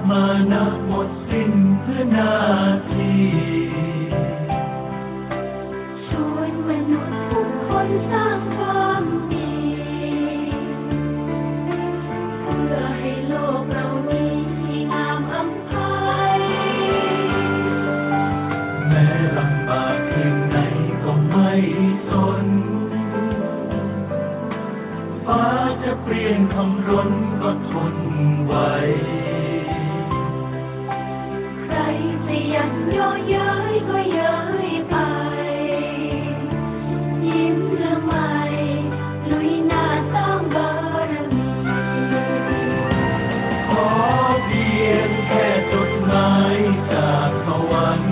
มานะหมดสิ้นเพื่อหน้าที่ชวนมนุษย์ทุกคนสร้างความดีเพื่อให้โลกเรานี้งามอำไพแม้ลำบากเพียงไหนก็ไม่สนฟ้าจะเปลี่ยนคำร้นก็ทนไหวใครจะยันย่อเย้ยก็เย้ยไปยิ้มละไมลุยหน้าสร้างบารมีขอเพียงแค่จดหมายจากตะวัน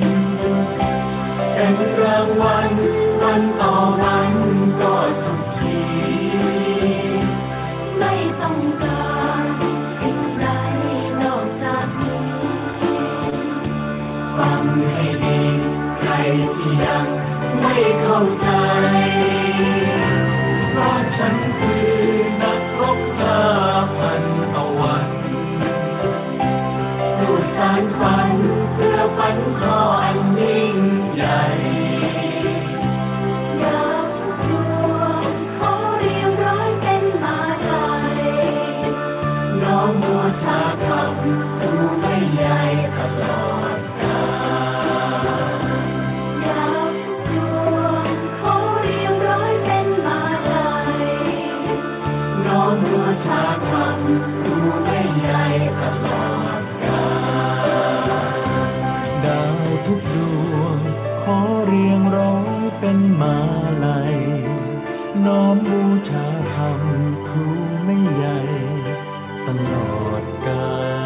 เป็นรางวัลวันต่อวันก็สุขีไม่ต้องการสิ่งใดนอกจากนี้ฟังให้ดีใครที่ยังไม่เข้าใจว่าฉันคือนักรบกล้าพันตะวันผู้สานฝันเพื่อฝันขออันยิ่งใหญ่ดาวทุกดวงขอเรียงร้อยเป็นมาลัยน้อมบูชาธรรมผู้ไม่ใหญ่ตลอดกาลดาวทุกดวงขอเรียงร้อยเป็นมาลัยน้อมบูชาธรรมผู้ไม่ใหญ่ตลอดกาลดาวทุกดวงขอเรียงร้อยเป็นมาลัยน้อมบูชาธรรมครูไม่ใหญ่ตลอดกา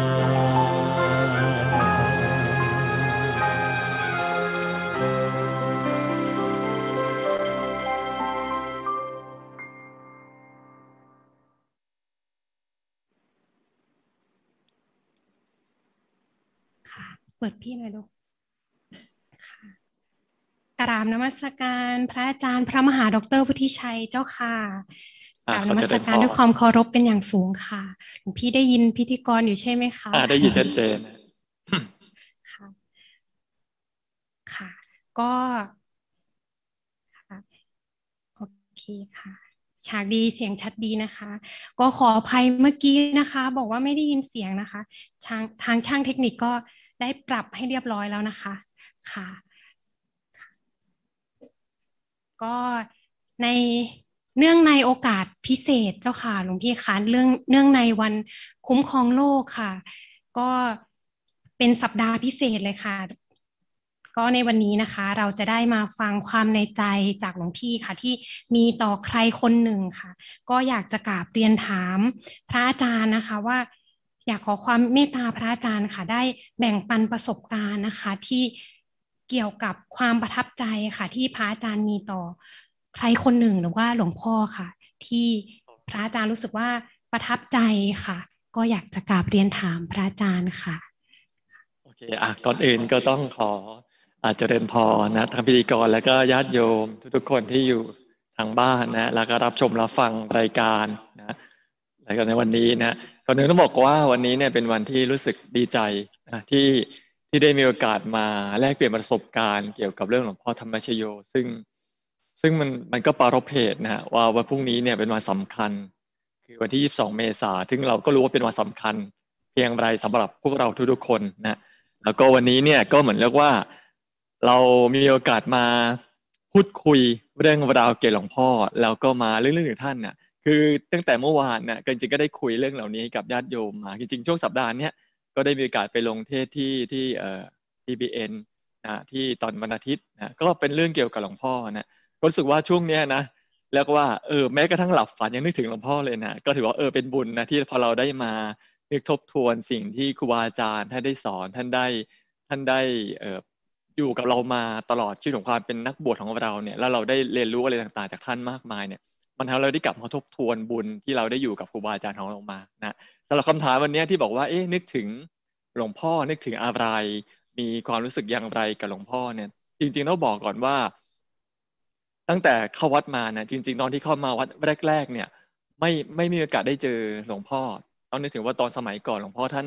ค่ะเปิดพี่หน่อยลูกค่ะกราบนมัสการพระอาจารย์พระมหาดรพุทธิชัยเจ้าค่ะกราบนมัสการด้วยความเคารพเป็นอย่างสูงค่ะหลวงพี่ได้ยินพิธีกรอยู่ใช่ไหมคะได้ยินชัดเจนค่ะค่ะก็ค่ะโอเคค่ะฉากดีเสียงชัดดีนะคะก็ขออภัยเมื่อกี้นะคะบอกว่าไม่ได้ยินเสียงนะคะทางช่างเทคนิคก็ได้ปรับให้เรียบร้อยแล้วนะคะค่ะก็ในเนื่องในโอกาสพิเศษเจ้าค่ะหลวงพี่คะเนื่องในวันคุ้มครองโลกค่ะก็เป็นสัปดาห์พิเศษเลยค่ะก็ในวันนี้นะคะเราจะได้มาฟังความในใจจากหลวงพี่ค่ะที่มีต่อใครคนหนึ่งค่ะก็อยากจะกราบเรียนถามพระอาจารย์นะคะว่าอยากขอความเมตตาพระอาจารย์ค่ะได้แบ่งปันประสบการณ์นะคะที่เกี่ยวกับความประทับใจค่ะที่พระอาจารย์มีต่อใครคนหนึ่งหรือว่าหลวงพ่อค่ะที่พระอาจารย์รู้สึกว่าประทับใจค่ะก็อยากจะกราบเรียนถามพระอาจารย์ค่ะโอเคก่อนอื่นก็ต้องขอเจริญพรนะทั้งพิธีกรแล้วก็ญาติโยมทุกๆคนที่อยู่ทางบ้านนะแล้วก็รับชมรับฟังรายการนะแล้วก็ในวันนี้นะก่อนอื่นต้องบอกว่าวันนี้เนี่ยเป็นวันที่รู้สึกดีใจนะที่ได้มีโอกาสมาแลกเปลี่ยนประสบการณ์เกี่ยวกับเรื่องหลวงพ่อธรรมชโยซึ่งมันก็ปรารภเหตุนะว่าวันพรุ่งนี้เนี่ยเป็นวันสำคัญคือวันที่22เมษายนซึ่งเราก็รู้ว่าเป็นวันสำคัญเพียงไรสำหรับพวกเราทุกๆคนนะแล้วก็วันนี้เนี่ยก็เหมือนเรียกว่าเรามีโอกาสมาพูดคุยเรื่องราวเกี่ยวกับหลวงพ่อแล้วก็มาเรื่องถึงท่านน่ะคือตั้งแต่เมื่อวานน่ะจริงๆก็ได้คุยเรื่องเหล่านี้กับญาติโยมมาจริงๆช่วงสัปดาห์นี้ก็ได้มีโอกาสไปลงเทศที่TBN นะที่ตอนวันอาทิตย์นะก็เป็นเรื่องเกี่ยวกับหลวงพ่อนะรู้สึกว่าช่วงเนี้ยนะแล้วก็ว่าแม้กระทั่งหลับฝันยังนึกถึงหลวงพ่อเลยนะก็ถือว่าเป็นบุญนะที่พอเราได้มานึกทบทวนสิ่งที่ครูบาอาจารย์ท่านได้สอนท่านได้อยู่กับเรามาตลอดชีวิตของความเป็นนักบวชของเราเนี่ยแล้วเราได้เรียนรู้อะไรต่างๆจากท่านมากมายเนี่ยมันทำให้เราได้กลับมาทบทวนบุญที่เราได้อยู่กับครูบาอาจารย์ของเรามานะสำหรับคำถามวันนี้ที่บอกว่านึกถึงหลวงพ่อนึกถึงอะไรมีความรู้สึกอย่างไรกับหลวงพ่อเนี่ยจริงๆต้องบอกก่อนว่าตั้งแต่เข้าวัดมานะจริงๆตอนที่เข้ามาวัดแรกๆเนี่ยไม่มีโอกาสได้เจอหลวงพ่อต้องนึกถึงว่าตอนสมัยก่อนหลวงพ่อท่าน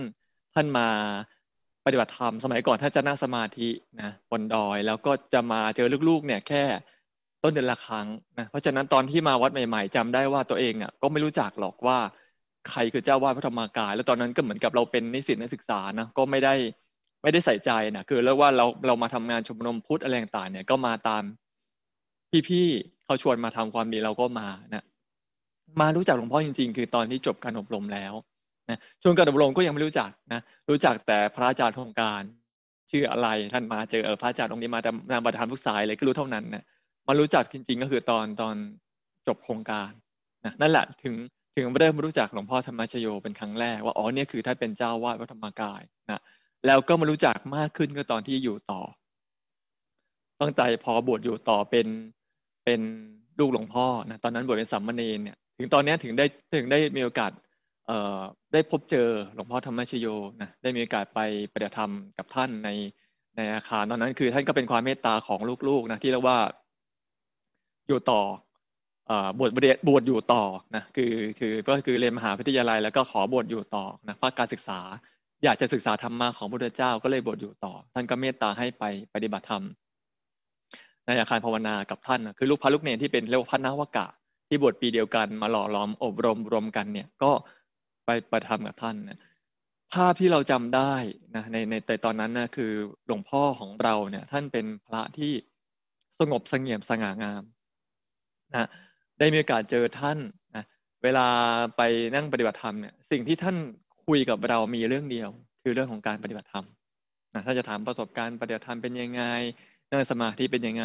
ท่านมาปฏิบัติธรรมสมัยก่อนท่านจะนั่งสมาธินะบนดอยแล้วก็จะมาเจอลูกๆเนี่ยแค่ต้นเดือนละครั้งนะเพราะฉะนั้นตอนที่มาวัดใหม่ๆจำได้ว่าตัวเองอ่ะก็ไม่รู้จักหรอกว่าใครคือเจ้าวาดพระธรรมกายแล้วตอนนั้นก็เหมือนกับเราเป็นนิสิตนักศึกษานะก็ไม่ได้ใส่ใจนะคือแล้วว่าเรามาทำงานชมรมพุทธอะไรต่างๆเนี่ยก็มาตามพี่ๆเขาชวนมาทำความดีเราก็มานะมารู้จักหลวงพ่อจริงๆคือตอนที่จบการอบรมแล้วนะช่วงการอบรมก็ยังไม่รู้จักนะรู้จักแต่พระอาจารย์โครงการชื่ออะไรท่านมาเจอพระอาจารย์องค์นี้มาทำประธานทุกสายเลยก็รู้เท่านั้นนะมารู้จักจริงๆก็คือตอนจบโครงการนะนั่นแหละถึงเริ่มรู้จักหลวงพ่อธรรมชโยเป็นครั้งแรกว่าอ๋อเนี่ยคือท่านเป็นเจ้าวาดวัดธรรมกายนะแล้วก็มารู้จักมากขึ้นก็ตอนที่อยู่ต่อตั้งใจพอบวชอยู่ต่อเป็นลูกหลวงพ่อนะตอนนั้นบวชเป็นสามเณรเนี่ยถึงตอนนี้ถึงได้มีโอกาสได้พบเจอหลวงพ่อธรรมชโยนะได้มีโอกาสไปปฏิบัติธรรมกับท่านในอาคารตอนนั้นคือท่านก็เป็นความเมตตาของลูกๆนะที่เรียกว่าอยู่ต่อบวชอยู่ต่อนะก็คือเรียนมหาวิทยาลัยแล้วก็ขอบวชอยู่ต่อนะภาคการศึกษาอยากจะศึกษาธรรมะของพระพุทธเจ้าก็เลยบวชอยู่ต่อท่านก็เมตตาให้ไปปฏิบัติธรรมในอาคารภาวนากับท่านนะคือลูกพระลูกเนรที่เป็นเรียกว่าพระนวกะที่บวชปีเดียวกันมาหล่อล้อมอบรมรวมกันเนี่ยก็ไปประธรรมกับท่านนะภาพที่เราจำได้นะในแต่ตอนนั้นนะคือหลวงพ่อของเราเนี่ยท่านเป็นพระที่สงบเสงี่ยมสง่างามนะได้มีโอกาสเจอท่านนะเวลาไปนั่งปฏิบัติธรรมเนี่ยสิ่งที่ท่านคุยกับเรามีเรื่องเดียวคือเรื่องของการปฏิบัติธรรมนะถ้าจะถามประสบการณ์ปฏิบัติธรรมเป็นยังไงนั่งสมาธิเป็นยังไง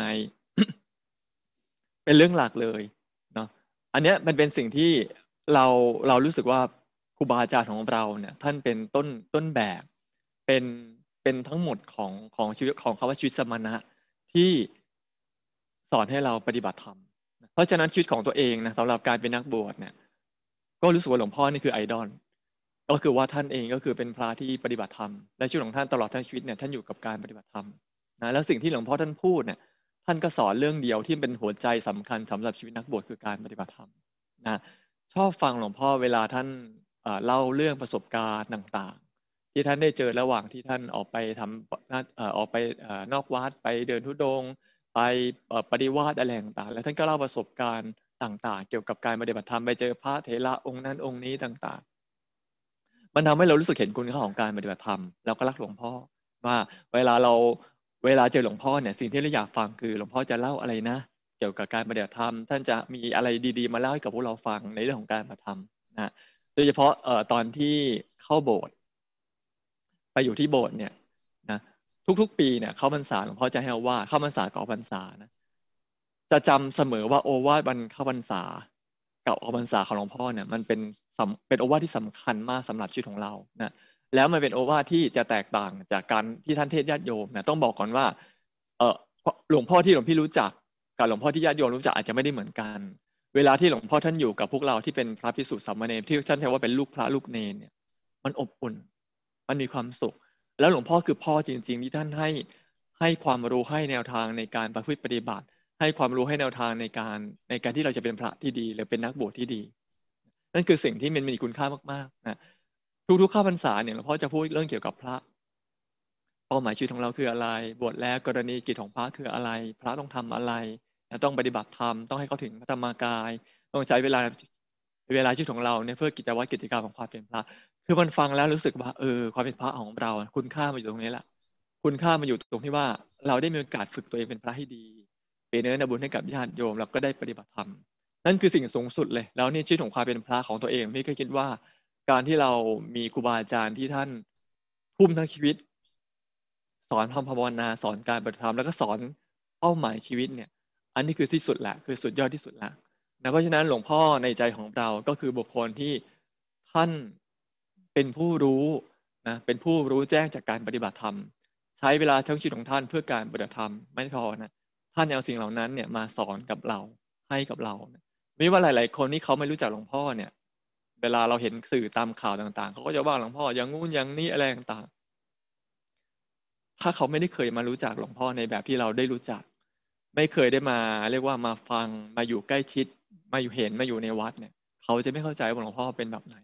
เป็นเรื่องหลักเลยเนาะอันเนี้ยมันเป็นสิ่งที่เรารู้สึกว่าครูบาอาจารย์ของเราเนี่ยท่านเป็นต้นแบบเป็นทั้งหมดของชีวิตของคำว่าชีวิตสมณะที่สอนให้เราปฏิบัติธรรมเพราะฉะนั้นชีวิตของตัวเองนะสำหรับการเป็นนักบวชเนี่ยก็รู้สึกว่าหลวงพ่อนี่คือไอดอลก็คือว่าท่านเองก็คือเป็นพระที่ปฏิบัติธรรมและชีวิตของท่านตลอดทั้งชีวิตเนี่ยท่านอยู่กับการปฏิบัติธรรมนะแล้วสิ่งที่หลวงพ่อท่านพูดเนี่ยท่านก็สอนเรื่องเดียวที่เป็นหัวใจสำคัญสำหรับชีวิตนักบวชคือการปฏิบัติธรรมนะชอบฟังหลวงพ่อเวลาท่านเล่าเรื่องประสบการณ์ต่างๆที่ท่านได้เจอระหว่างที่ท่านออกไปทำออกไปนอกวัดไปเดินธุดงค์ไปปฏิวัติอะไรต่างๆแล้วท่านก็เล่าประสบการณ์ต่างๆเกี่ยวกับการปฏิบัติธรรมไปเจอพระเถระองค์นั้นองค์นี้ต่างๆมันทำให้เรารู้สึกเห็นคุณค่าของการปฏิบัติธรรมแล้วก็รักหลวงพ่อว่าเวลาเจอหลวงพ่อเนี่ยสิ่งที่เราอยากฟังคือหลวงพ่อจะเล่าอะไรนะเกี่ยวกับการปฏิบัติธรรมท่านจะมีอะไรดีๆมาเล่าให้กับพวกเราฟังในเรื่องของการปฏิบัติธรรมนะโดยเฉพาะตอนที่เข้าโบสถ์ไปอยู่ที่โบสถ์เนี่ยนะทุกๆปีเนี่ยเข้าพรรษาหลวงพ่อจะให้เราว่าเข้าพรรษากับออกพรรษานะจะจำเสมอว่าโอวาทวันเข้าพรรษากับออกพรรษาของหลวงพ่อเนี่ยมันเป็นโอวาทที่สำคัญมากสำหรับชีวิตของเรานะแล้วมันเป็นโอวาทที่จะแตกต่างจากการที่ท่านเทศญาติโยมนะต้องบอกก่อนว่าหลวงพ่อที่หลวงพี่รู้จักกับหลวงพ่อที่ญาติโยมรู้จักอาจจะไม่ได้เหมือนกันเวลาที่หลวงพ่อท่านอยู่กับพวกเราที่เป็นพระภิกษุสามเณรที่ท่านเรียกว่าเป็นลูกพระลูกเนรเนี่ยมันอบอุ่นมันมีความสุขแล้วหลวงพ่อคือพ่อจริงๆที่ท่านให้ความรู้ให้แนวทางในการประพฤติปฏิบัติให้ความรู้ให้แนวทางในการที่เราจะเป็นพระที่ดีหรือเป็นนักบวชที่ดีนั่นคือสิ่งที่มันมีคุณค่ามากๆนะทุกๆเข้าพรรษาเนี่ยหลวงพ่อจะพูดเรื่องเกี่ยวกับพระเป้าหมายชีวิตของเราคืออะไรบวชแล้วกรณีกิจของพระคืออะไรพระต้องทำอะไรต้องปฏิบัติธรรมต้องให้เขาถึงพระธรรมกายต้องใช้เวลาชีวิตของเราเนี่ยเพื่อกิจวัตรกิจกรรมของความเป็นพระคือมันฟังแล้วรู้สึกว่าความเป็นพระของเราคุณค่ามันอยู่ตรงนี้แหละคุณค่ามันอยู่ตรงที่ว่าเราได้มีโอกาสฝึกตัวเองเป็นพระให้ดีเป็นเนื้อบุญให้กับญาติโยมแล้วก็ได้ปฏิบัติธรรมนั่นคือสิ่งสูงสุดเลยแล้วนี่ชีวิตของความเป็นพระของตัวเองพี่ก็คิดว่าการที่เรามีครูบาอาจารย์ที่ท่านทุ่มทั้งชีวิตสอนทำภาวนาสอนการปฏิบัติธรรมแล้วก็สอนเป้าหมายชีวิตเนี่ยอันนี้คือที่สุดแหละคือสุดยอดที่สุดละนะเพราะฉะนั้นหลวงพ่อในใจของเราก็คือบุคคลที่ท่านเป็นผู้รู้นะเป็นผู้รู้แจ้งจากการปฏิบัติธรรมใช้เวลาทั้งชีวิตของท่านเพื่อการปฏิบัติธรรมไม่พอนะท่านเอาสิ่งเหล่านั้นเนี่ยมาสอนกับเราให้กับเราไม่ว่าหลายๆคนที่เขาไม่รู้จักหลวงพ่อเนี่ยเวลาเราเห็นสื่อตามข่าวต่างๆเขาก็จะว่าหลวงพ่ออย่างงู้นอย่างนี้อะไรต่างๆถ้าเขาไม่ได้เคยมารู้จักหลวงพ่อในแบบที่เราได้รู้จักไม่เคยได้มาเรียกว่ามาฟังมาอยู่ใกล้ชิดมาอยู่เห็นมาอยู่ในวัดเนี่ยเขาจะไม่เข้าใจว่าหลวงพ่อเป็นแบบไหน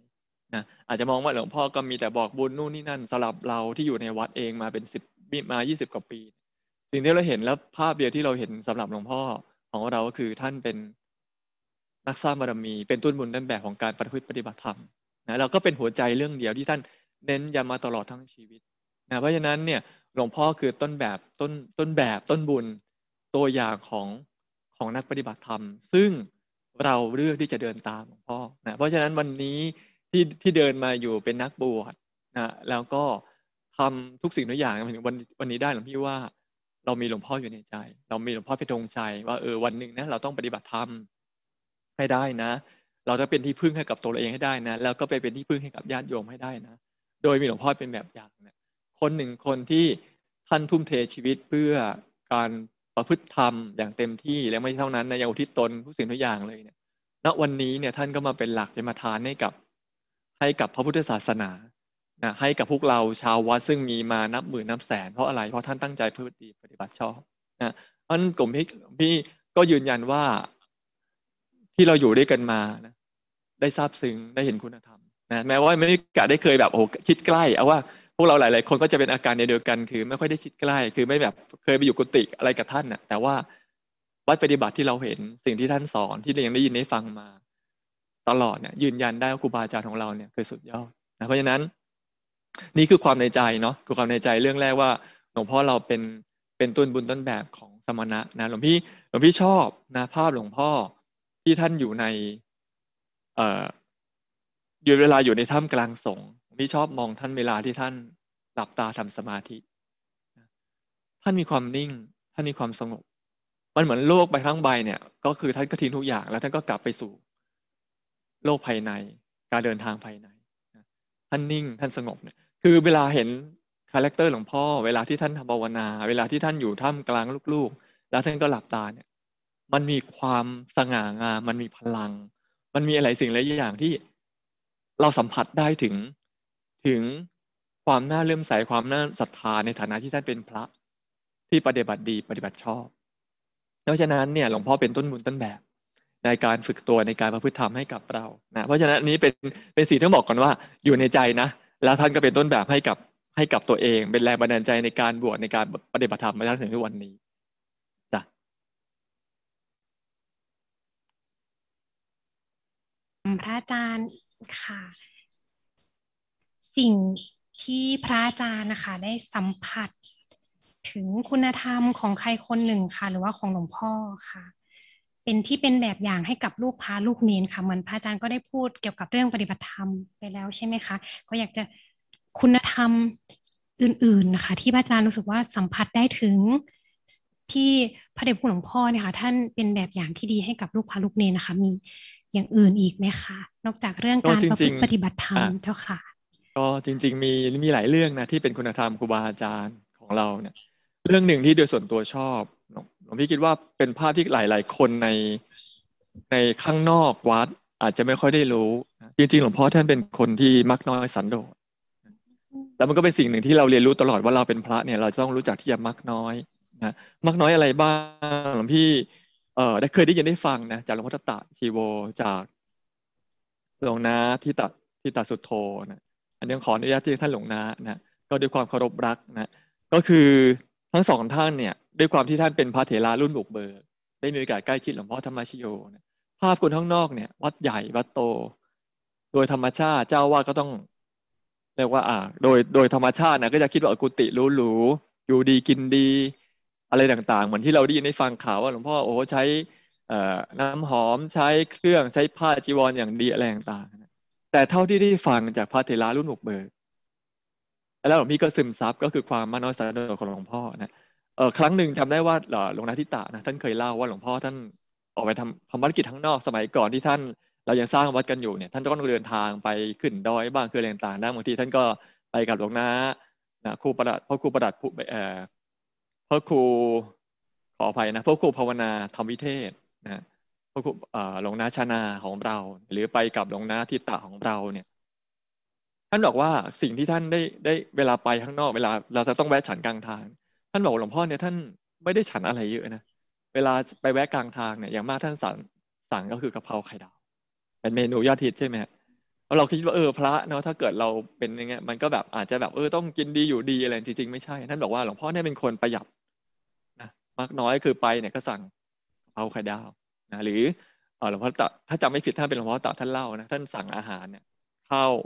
นะอาจจะมองว่าหลวงพ่อก็มีแต่บอกบุญนู่นนี่นั่นสำหรับเราที่อยู่ในวัดเองมาเป็นมา20 กว่าปี สิ่งที่เราเห็นแล้วภาพเดียวที่เราเห็นสำหรับหลวงพ่อของเราก็คือท่านเป็นนักสร้างบารมีเป็นต้นบุญต้นแบบของการประพฤติปฏิบัติธรรมนะเราก็เป็นหัวใจเรื่องเดียวที่ท่านเน้นย้ำมาตลอดทั้งชีวิตนะเพราะฉะนั้นเนี่ยหลวงพ่อคือต้นแบบต้นบุญตัวอย่างของนักปฏิบัติธรรมซึ่งเราเลือกที่จะเดินตามหลวงพ่อนะเพราะฉะนั้นวันนี้ที่เดินมาอยู่เป็นนักบวชนะแล้วก็ทำทุกสิ่งทุกอย่างมาถึงวันนี้ได้หลวงพี่ว่าเรามีหลวงพ่ออยู่ในใจเรามีหลวงพ่อเป็นธงชัยว่าวันหนึ่งนะเราต้องปฏิบัติธรรมให้ได้นะเราจะเป็นที่พึ่งให้กับตัวเราเองให้ได้นะแล้วก็ไปเป็นที่พึ่งให้กับญาติโยมให้ได้นะโดยมีหลวงพ่อเป็นแบบอย่างนะคนหนึ่งคนที่ท่านทุ่มเทชีวิตเพื่อการประพฤติธรรมอย่างเต็มที่และไม่เท่านั้นนะยังอุทิศตนทุกสิ่งทุกอย่างเลยเนี่ยณวันนี้เนี่ยท่านก็มาเป็นหลักเป็นประธานให้กับพระพุทธศาสนานะให้กับพวกเราชาววัดซึ่งมีมานับหมื่นนับแสนเพราะอะไรเพราะท่านตั้งใจประพฤติดีปฏิบัติชอบนะเพราะฉะนั้นกลุ่มพี่ก็ยืนยันว่าที่เราอยู่ด้วยกันมานะได้ซาบซึ้งได้เห็นคุณธรรมนะแม้ว่าไม่ได้เคยแบบโอ้ชิดใกล้เอาว่าพวกเราหลายๆคนก็จะเป็นอาการเดียวกันคือไม่ค่อยได้ชิดใกล้คือไม่แบบเคยไปอยู่กุฏิอะไรกับท่านน่ะแต่ว่าวัดปฏิบัติที่เราเห็นสิ่งที่ท่านสอนที่เรายังได้ยินได้ฟังมาตลอดเนี่ยยืนยันได้ว่าครูบาอาจารย์ของเราเนี่ยคือสุดยอดนะเพราะฉะนั้นนี่คือความในใจเนาะคือความในใจเรื่องแรกว่าหลวงพ่อเราเป็นต้นบุญต้นแบบของสมณะนะหลวงพี่ชอบนะภาพหลวงพ่อที่ท่านอยู่ในอยู่เวลาอยู่ในถ้ำกลางสงฆ์พี่ชอบมองท่านเวลาที่ท่านหลับตาทำสมาธิท่านมีความนิ่งท่านมีความสงบมันเหมือนโลกใบทั้งใบเนี่ยก็คือท่านก็ทิ้งทุกอย่างแล้วท่านก็กลับไปสู่โลกภายในการเดินทางภายในท่านนิ่งท่านสงบเนี่ยคือเวลาเห็นคาแรคเตอร์หลวงพ่อเวลาที่ท่านทำภาวนาเวลาที่ท่านอยู่ท่ามกลางลูกๆแล้วท่านก็หลับตาเนี่ยมันมีความสง่างามมันมีพลังมันมีอะไรสิ่งหลายอย่างที่เราสัมผัสได้ถึงความน่าเลื่อมใสความน่าศรัทธาในฐานะที่ท่านเป็นพระที่ปฏิบัติดีปฏิบัติชอบเพราะฉะนั้นเนี่ยหลวงพ่อเป็นต้นบุญต้นแบบในการฝึกตัวในการประพฤติธรรมให้กับเรานะเพราะฉะนั้นนี้เป็นสิ่งที่ต้องบอกก่อนว่าอยู่ในใจนะแล้วท่านก็เป็นต้นแบบให้กับตัวเองเป็นแรงบันดาลใจในการบวชในการปฏิบัติธรรมมาจนถึงทุกวันนี้จ้ะพระอาจารย์ค่ะ สิ่งที่พระอาจารย์นะคะได้สัมผัสถึงคุณธรรมของใครคนหนึ่งค่ะหรือว่าของหลวงพ่อค่ะเป็นแบบอย่างให้กับลูกพระลูกเนนค่ะเหมือนพระอาจารย์ก็ได้พูดเกี่ยวกับเรื่องปฏิบัติธรรมไปแล้วใช่ไหมคะก็อยากจะคุณธรรมอื่นๆนะคะที่พระอาจารย์รู้สึกว่าสัมผัสได้ถึงที่พระเดชพระคุณหลวงพ่อเนี่ยค่ะท่านเป็นแบบอย่างที่ดีให้กับลูกพระลูกเนนนะคะมีอย่างอื่นอีกไหมคะนอกจากเรื่องการประพฤติปฏิบัติธรรมเจ้าค่ะก็จริงๆมีหลายเรื่องนะที่เป็นคุณธรรมครูบาอาจารย์ของเราเนี่ยเรื่องหนึ่งที่โดยส่วนตัวชอบหลวงพี่คิดว่าเป็นภาพที่หลายๆคนในข้างนอกวัดอาจจะไม่ค่อยได้รู้จริงๆหลวงพ่อท่านเป็นคนที่มักน้อยสันโดษแล้วมันก็เป็นสิ่งหนึ่งที่เราเรียนรู้ตลอดว่าเราเป็นพระเนี่ยเราจะต้องรู้จักที่จะมักน้อยนะมักน้อยอะไรบ้างหลวงพี่ได้เคยได้ยินได้ฟังนะจากหลวงพ่อตะชีโวจากหลวงนาที่ตาสุโธนะอันนี้ขออนุญาตที่ท่านหลวงนานะก็ด้วยความเคารพรักนะก็คือทั้งสองท่านเนี่ยด้วยความที่ท่านเป็นพระเถระรุ่นบุกเบิกได้มีโอกาสใกล้ชิดหลวงพ่อธรรมชโยนะภาพคนข้างนอกเนี่ยวัดใหญ่วัดโตโดยธรรมชาติเจ้าว่าก็ต้องเรียกว่าโดยธรรมชาตินะก็จะคิดว่ากุฏิหรูๆอยู่ดีกินดีอะไรต่างๆเหมือนที่เราได้ยินได้ฟังข่าวว่าหลวงพ่อโอ้ใช้น้ำหอมใช้เครื่องใช้ผ้าจีวรอย่างดีอะไรต่างๆแต่เท่าที่ได้ฟังจากพระเถระรุ่นบุกเบิกแล้วหลวงพี่ก็ซึมซับก็คือความมากน้อยสันโดษของหลวงพ่อนะครั้งหนึ่งจำได้ว่าหลวงนาทิตะนะท่านเคยเล่าว่าหลวงพ่อท่านออกไปทำภารกิจข้างนอกสมัยก่อนที่ท่านเรายังสร้างวัดกันอยู่เนี่ยท่านก็ต้องเดินทางไปขึ้นดอยบ้างคืออะไรต่างๆนะบางทีท่านก็ไปกับหลวงนาครูประดับพ่อครูประดับพ่อครูขออภัยนะพ่อครูภาวนาธรรมวิเทศนะพ่อครูหลวงนาชนาของเราหรือไปกับหลวงนาทิตะของเราเนี่ยท่านบอกว่าสิ่งที่ท่านได้เวลาไปข้างนอกเวลาเราจะต้องแวะฉันกลางทางท่านบอกหลวงพ่อเนี่ยท่านไม่ได้ฉันอะไรเยอะนะเวลาไปแวะกลางทางเนี่ยอย่างมากท่านสั่งก็คือกะเพราไข่ดาวเป็นเมนูยอดฮิตใช่ไหมแล้วเราคิดว่าพระเนาะถ้าเกิดเราเป็นอย่างเงี้ยมันก็แบบอาจจะแบบต้องกินดีอยู่ดีอะไรจริงๆไม่ใช่ท่านบอกว่าหลวงพ่อเนี่ยเป็นคนประหยัดนะมากน้อยคือไปเนี่ยก็สั่งเอาไข่ดาวนะหรือหลวงพ่อตะถ้าจำไม่ผิดท่านเป็นหลวงพ่อตะท่านเล่านะท่านสั่งอาหารเนี่ยข้าว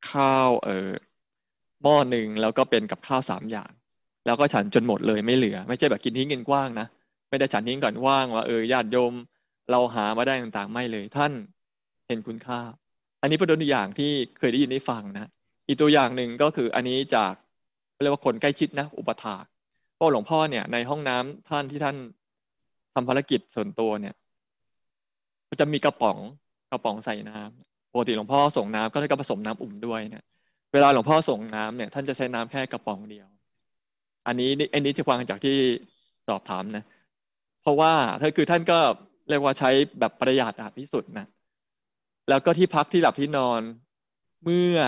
หม้อหนึ่งแล้วก็เป็นกับข้าว3 อย่างแล้วก็ฉันจนหมดเลยไม่เหลือไม่ใช่แบบกินทิ้งกินกว้างนะไม่ได้ฉันทิ้งก่อนว่างว่าญาติโยมเราหามาได้ต่างๆไม่เลยท่านเห็นคุณค่าอันนี้เป็นตัวอย่างที่เคยได้ยินได้ฟังนะอีกตัวอย่างหนึ่งก็คืออันนี้จากเรียกว่าคนใกล้ชิดนะอุปถากเพราะหลวงพ่อเนี่ยในห้องน้ำท่านที่ท่านทำภารกิจส่วนตัวเนี่ยจะมีกระป๋องใส่น้ำปกติหลวงพ่อส่งน้ำก็จะผสมน้ำอุ่นด้วยเนี่ยเวลาหลวงพ่อส่งน้ำเนี่ยท่านจะใช้น้ำแค่กระป๋องเดียวอันนี้จะฟังจากที่สอบถามนะเพราะว่าคือท่านก็เรียกว่าใช้แบบประหยัดที่สุดนะแล้วก็ที่พักที่หลับที่นอนเมื่อ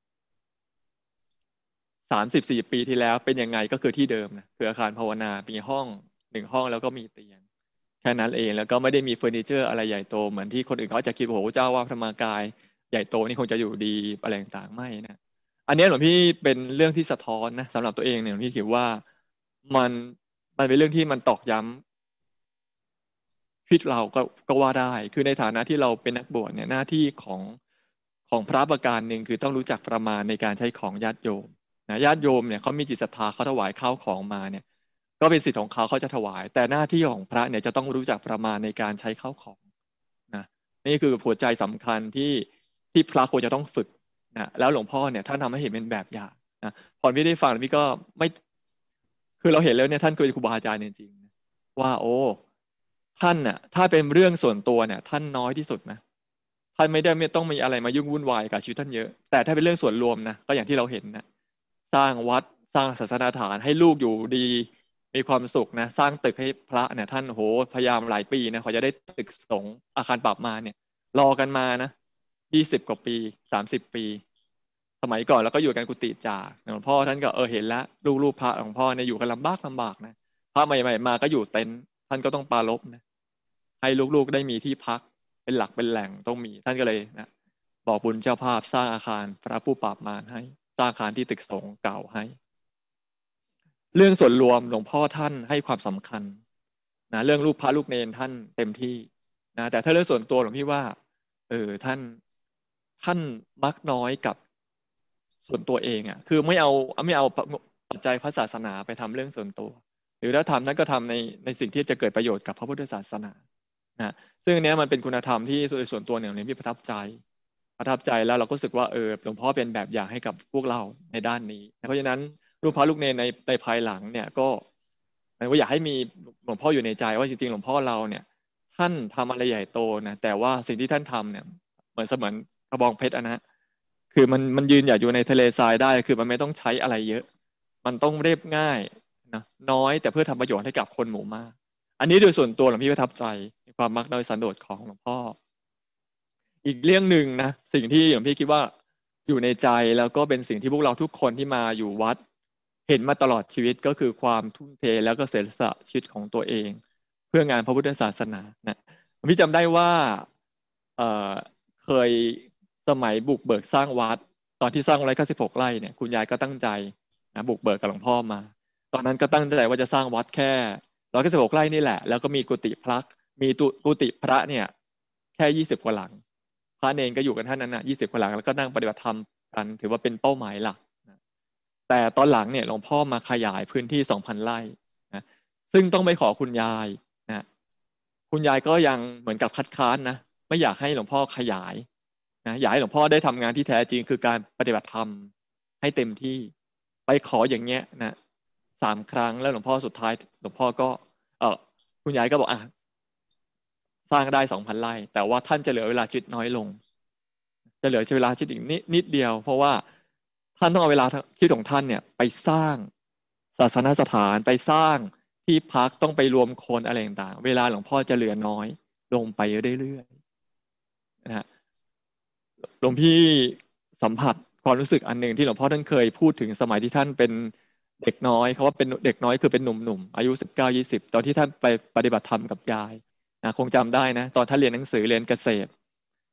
34 ปีที่แล้วเป็นยังไงก็คือที่เดิมนะคืออาคารภาวนามีห้อง1 ห้องแล้วก็มีเตียงแค่นั้นเองแล้วก็ไม่ได้มีเฟอร์นิเจอร์อะไรใหญ่โตเหมือนที่คนอื่นเขาจะคิดว่าโอ้โหเจ้าว่าธรรมกายใหญ่โตนี่คงจะอยู่ดีอะไรต่างๆไม่นะอันนี้หลวงพี่เป็นเรื่องที่สะท้อนนะสำหรับตัวเองเนี่ยหลวงพี่คิดว่ามันเป็นเรื่องที่มันตอกย้ำชีวิตเราก็ว่าได้คือในฐานะที่เราเป็นนักบวชเนี่ยหน้าที่ของพระประการหนึ่งคือต้องรู้จักประมาณในการใช้ของญาติโยมนะญาติโยมเนี่ยเขามีจิตศรัทธาเขาถวายข้าวของมาเนี่ยก็เป็นสิทธิ์ของเขาจะถวายแต่หน้าที่ของพระเนี่ยจะต้องรู้จักประมาณในการใช้ข้าวของนะนี่คือหัวใจสำคัญที่พระควรจะต้องฝึกนะแล้วหลวงพ่อเนี่ยท่านทำให้เห็นเป็นแบบอย่างนะพอพี่ได้ฟังพี่ก็ไม่คือเราเห็นแล้วเนี่ยท่านคือครูบาอาจารย์จริงๆนะว่าโอ้ท่านน่ะถ้าเป็นเรื่องส่วนตัวเนี่ยท่านน้อยที่สุดนะท่านไม่ต้องมีอะไรมายุ่งวุ่นวายกับชีวิตท่านเยอะแต่ถ้าเป็นเรื่องส่วนรวมนะก็อย่างที่เราเห็นนะสร้างวัดสร้างศาสนาฐานให้ลูกอยู่ดีมีความสุขนะสร้างตึกให้พระเนี่ยท่านโหพยายามหลายปีนะเขาจะได้ตึกสงฆ์อาคารปรับมาเนี่ยรอกันมานะ20 กว่าปี30 ปีสมัยก่อนแล้วก็อยู่กันกุฏิจ่าหลวงพ่อท่านก็เห็นแล้วลูกพระหลวงพ่อเนี่ยอยู่กันลำบากนะพระใหม่ๆมาก็อยู่เต็นท์ท่านก็ต้องปรารภนะให้ลูกๆได้มีที่พักเป็นหลักเป็นแหล่งต้องมีท่านก็เลยนะบอกบุญเจ้าภาพสร้างอาคารพระผู้ปราบมารให้สร้างอาคารที่ตึกสงฆ์เก่าให้เรื่องส่วนรวมหลวงพ่อท่านให้ความสำคัญนะเรื่องลูกพระลูกเนรท่านเต็มที่นะแต่ถ้าเรื่องส่วนตัวหลวงพี่ว่าท่านมักน้อยกับส่วนตัวเองอ่ะคือไม่เอาปัจจัยพระศาสนาไปทำเรื่องส่วนตัวหรือถ้าทำท่านก็ทำในสิ่งที่จะเกิดประโยชน์กับพระพุทธศาสนานะซึ่งอันนี้มันเป็นคุณธรรมที่ส่วนตัวเนี่ยพี่ประทับใจแล้วเราก็รู้สึกว่าหลวงพ่อเป็นแบบอย่างให้กับพวกเราในด้านนี้เพราะฉะนั้นลูกพระลูกเนรในภายหลังเนี่ยก็อยากให้มีหลวงพ่ออยู่ในใจว่าจริงๆหลวงพ่อเราเนี่ยท่านทำอะไรใหญ่โตนะแต่ว่าสิ่งที่ท่านทำเนี่ยเหมือนกระบองเพชรนะคือมันยืนหยัดอยู่ในทะเลทรายได้คือมันไม่ต้องใช้อะไรเยอะมันต้องเรียบง่ายนะน้อยแต่เพื่อทำประโยชน์ให้กับคนหมู่มากอันนี้โดยส่วนตัวหลวงพี่ประทับใจในความมักน้อยสันโดษของหลวงพ่ออีกเรื่องหนึ่งนะสิ่งที่หลวงพี่คิดว่าอยู่ในใจแล้วก็เป็นสิ่งที่พวกเราทุกคนที่มาอยู่วัดเห็นมาตลอดชีวิตก็คือความทุ่มเทแล้วก็เสียสละชีวิตของตัวเองเพื่องานพระพุทธศาสนานะพี่จำได้ว่าเคยสมัยบุกเบิกสร้างวัดตอนที่สร้าง196 ไร่เนี่ยคุณยายก็ตั้งใจนะบุกเบิกกับหลวงพ่อมาตอนนั้นก็ตั้งใจว่าจะสร้างวัดแค่196 ไร่นี่แหละแล้วก็มีกุฏิพระกุฏิพระเนี่ยแค่20 กว่าหลังพระเนรก็อยู่กันท่านนั้นนะ20 กว่าหลังแล้วก็นั่งปฏิบัติธรรมกันถือว่าเป็นเป้าหมายหลักแต่ตอนหลังเนี่ยหลวงพ่อมาขยายพื้นที่ 2,000 ไร่นะซึ่งต้องไปขอคุณยายนะคุณยายก็ยังเหมือนกับคัดค้านนะไม่อยากให้หลวงพ่อขยายนะอยากให้หลวงพ่อได้ทำงานที่แท้จริงคือการปฏิบัติธรรมให้เต็มที่ไปขออย่างเงี้ยนะ3 ครั้งแล้วหลวงพ่อสุดท้ายหลวงพ่อก็คุณยายก็บอกสร้างได้ 2,000 ไร่แต่ว่าท่านจะเหลือเวลาชีวิตน้อยลงจะเหลือเวลาชีวิตอีกนิดเดียวเพราะว่าท่านต้องเอาเวลาชีวิตของท่านเนี่ยไปสร้างศาสนสถานไปสร้างที่พักต้องไปรวมคนอะไรต่างๆเวลาหลวงพ่อจะเหลือน้อยลงไปเรื่อยๆนะฮะหลวงพี่สัมผัสความรู้สึกอันหนึ่งที่หลวงพ่อท่านเคยพูดถึงสมัยที่ท่านเป็นเด็กน้อยเขาว่าเป็นเด็กน้อยคือเป็นหนุ่มๆอายุ19-20ตอนที่ท่านไปปฏิบัติธรรมกับยายนะคงจำได้นะตอนท่านเรียนหนังสือเรียนเกษตร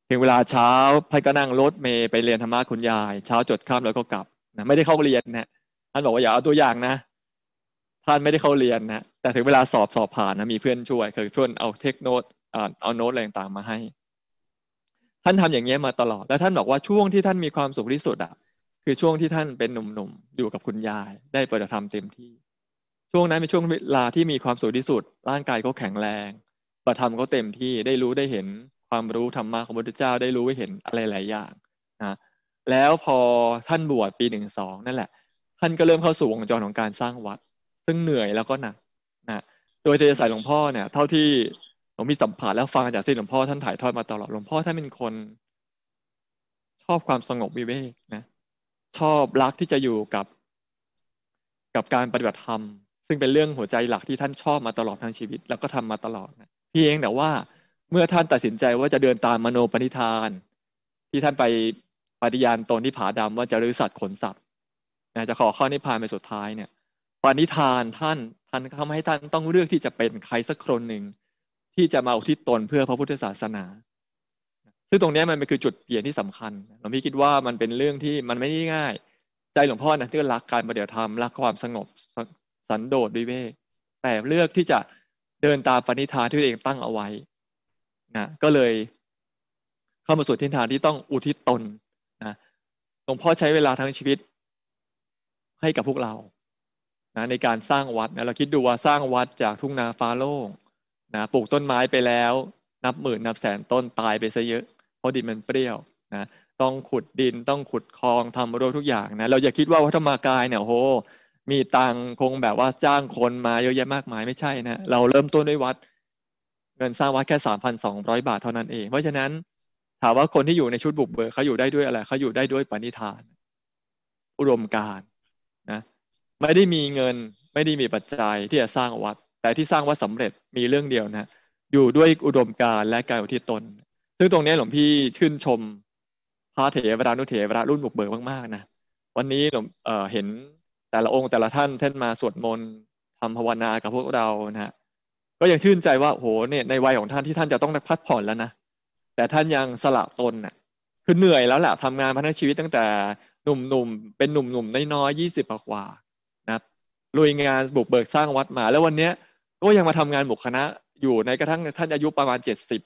ถึงเวลาเช้าท่านก็นั่งรถเมล์ไปเรียนธรรมะคุณยายเช้าจดค่ำแล้วก็กลับนะไม่ได้เข้าเรียนนะท่านบอกว่าอย่าเอาตัวอย่างนะท่านไม่ได้เข้าเรียนนะแต่ถึงเวลาสอบผ่านนะมีเพื่อนช่วยคือเพื่อนเอาเทคโนตเอาโน้ตอะไรต่างๆมาให้ท่านทำอย่างเงี้ยมาตลอดแล้วท่านบอกว่าช่วงที่ท่านมีความสุขที่สุดอ่ะคือช่วงที่ท่านเป็นหนุ่มๆอยู่กับคุณยายได้ปฏิบัติธรรมเต็มที่ช่วงนั้นเป็นช่วงเวลาที่มีความสุขที่สุดร่างกายก็แข็งแรงปฏิบัติธรรมก็เต็มที่ได้รู้ได้เห็นความรู้ธรรมะของพระพุทธเจ้าได้รู้ได้เห็นอะไรหลายอย่างนะแล้วพอท่านบวชปี12นั่นแหละท่านก็เริ่มเข้าสู่วงจรของการสร้างวัดซึ่งเหนื่อยแล้วก็หนักนะโดยเทศน์หลวงพ่อเนี่ยเท่าที่หลวงพี่สัมผัสแล้วฟังจากที่หลวงพ่อท่านถ่ายทอดมาตลอดหลวงพ่อท่านเป็นคนชอบความสงบวิเวกนะชอบรักที่จะอยู่กับการปฏิบัติธรรมซึ่งเป็นเรื่องหัวใจหลักที่ท่านชอบมาตลอดทั้งชีวิตแล้วก็ทำมาตลอดนะเพียงแต่ว่าเมื่อท่านตัดสินใจว่าจะเดินตามมโนปณิธานที่ท่านไปปฏิญาณตนที่ผาดำว่าจะรื้อสัตว์ขนสัตว์นะจะขอเข้านิพพานเป็นสุดท้ายเนี่ยปณิธานท่านทำให้ท่านต้องเลือกที่จะเป็นใครสักคนหนึ่งที่จะมาอุทิศตนเพื่อพระพุทธศาสนาซึ่งตรงนี้มันคือจุดเปลี่ยนที่สำคัญหลวงพี่คิดว่ามันเป็นเรื่องที่มันไม่ได้ง่ายใจหลวงพ่อนะที่รักการปฏิบัติธรรมรักความสงบสันโดษวิเวกแต่เลือกที่จะเดินตามปณิธานที่ตัวเองตั้งเอาไว้นะก็เลยเข้ามาสู่ทิศทางที่ต้องอุทิศตนนะหลวงพ่อใช้เวลาทั้งชีวิตให้กับพวกเรานะในการสร้างวัดนะเราคิดดูว่าสร้างวัดจากทุ่งนาฟ้าโล่งนะปลูกต้นไม้ไปแล้วนับหมื่นนับแสนต้นตายไปซะเยอะเพราะดินมันเปรี้ยวนะต้องขุดดินต้องขุดคลองทำทุกอย่างนะเราอย่าคิดว่าวัดธรรมกายเนี่ยโหมีตังคงแบบว่าจ้างคนมาเยอะแยะมากมายไม่ใช่นะเราเริ่มต้นด้วยวัดเงินสร้างวัดแค่3,200 บาทเท่านั้นเองเพราะฉะนั้นถามว่าคนที่อยู่ในชุดบุกเบิกเขาอยู่ได้ด้วยอะไรเขาอยู่ได้ด้วยปณิธานอุดมการณ์นะไม่ได้มีเงินไม่ได้มีปัจจัยที่จะสร้างวัดแต่ที่สร้างวัดสำเร็จมีเรื่องเดียวนะอยู่ด้วยอุดมการณ์และการอุทิศตนซึ่งตรงนี้หลวงพี่ชื่นชมพระเถระนุเถระรุ่นบุกเบิกมากๆนะวันนี้หลวงเห็นแต่ละองค์แต่ละท่านมาสวดมนต์ทำภาวนากับพวกเรานะฮะก็ยังชื่นใจว่าโหเนี่ยในวัยของท่านที่ท่านจะต้องพักผ่อนแล้วนะแต่ท่านยังสละตนน่ะคือเหนื่อยแล้วแหละทำงานมาทั้งชีวิตตั้งแต่หนุ่มๆเป็นหนุ่มๆน้อยๆ20กว่านะลุยงานบุกเบิกสร้างวัดมาแล้ววันนี้ก็ยังมาทำงานหมู่คณะอยู่ในกระทั่งท่านอายุประมาณ70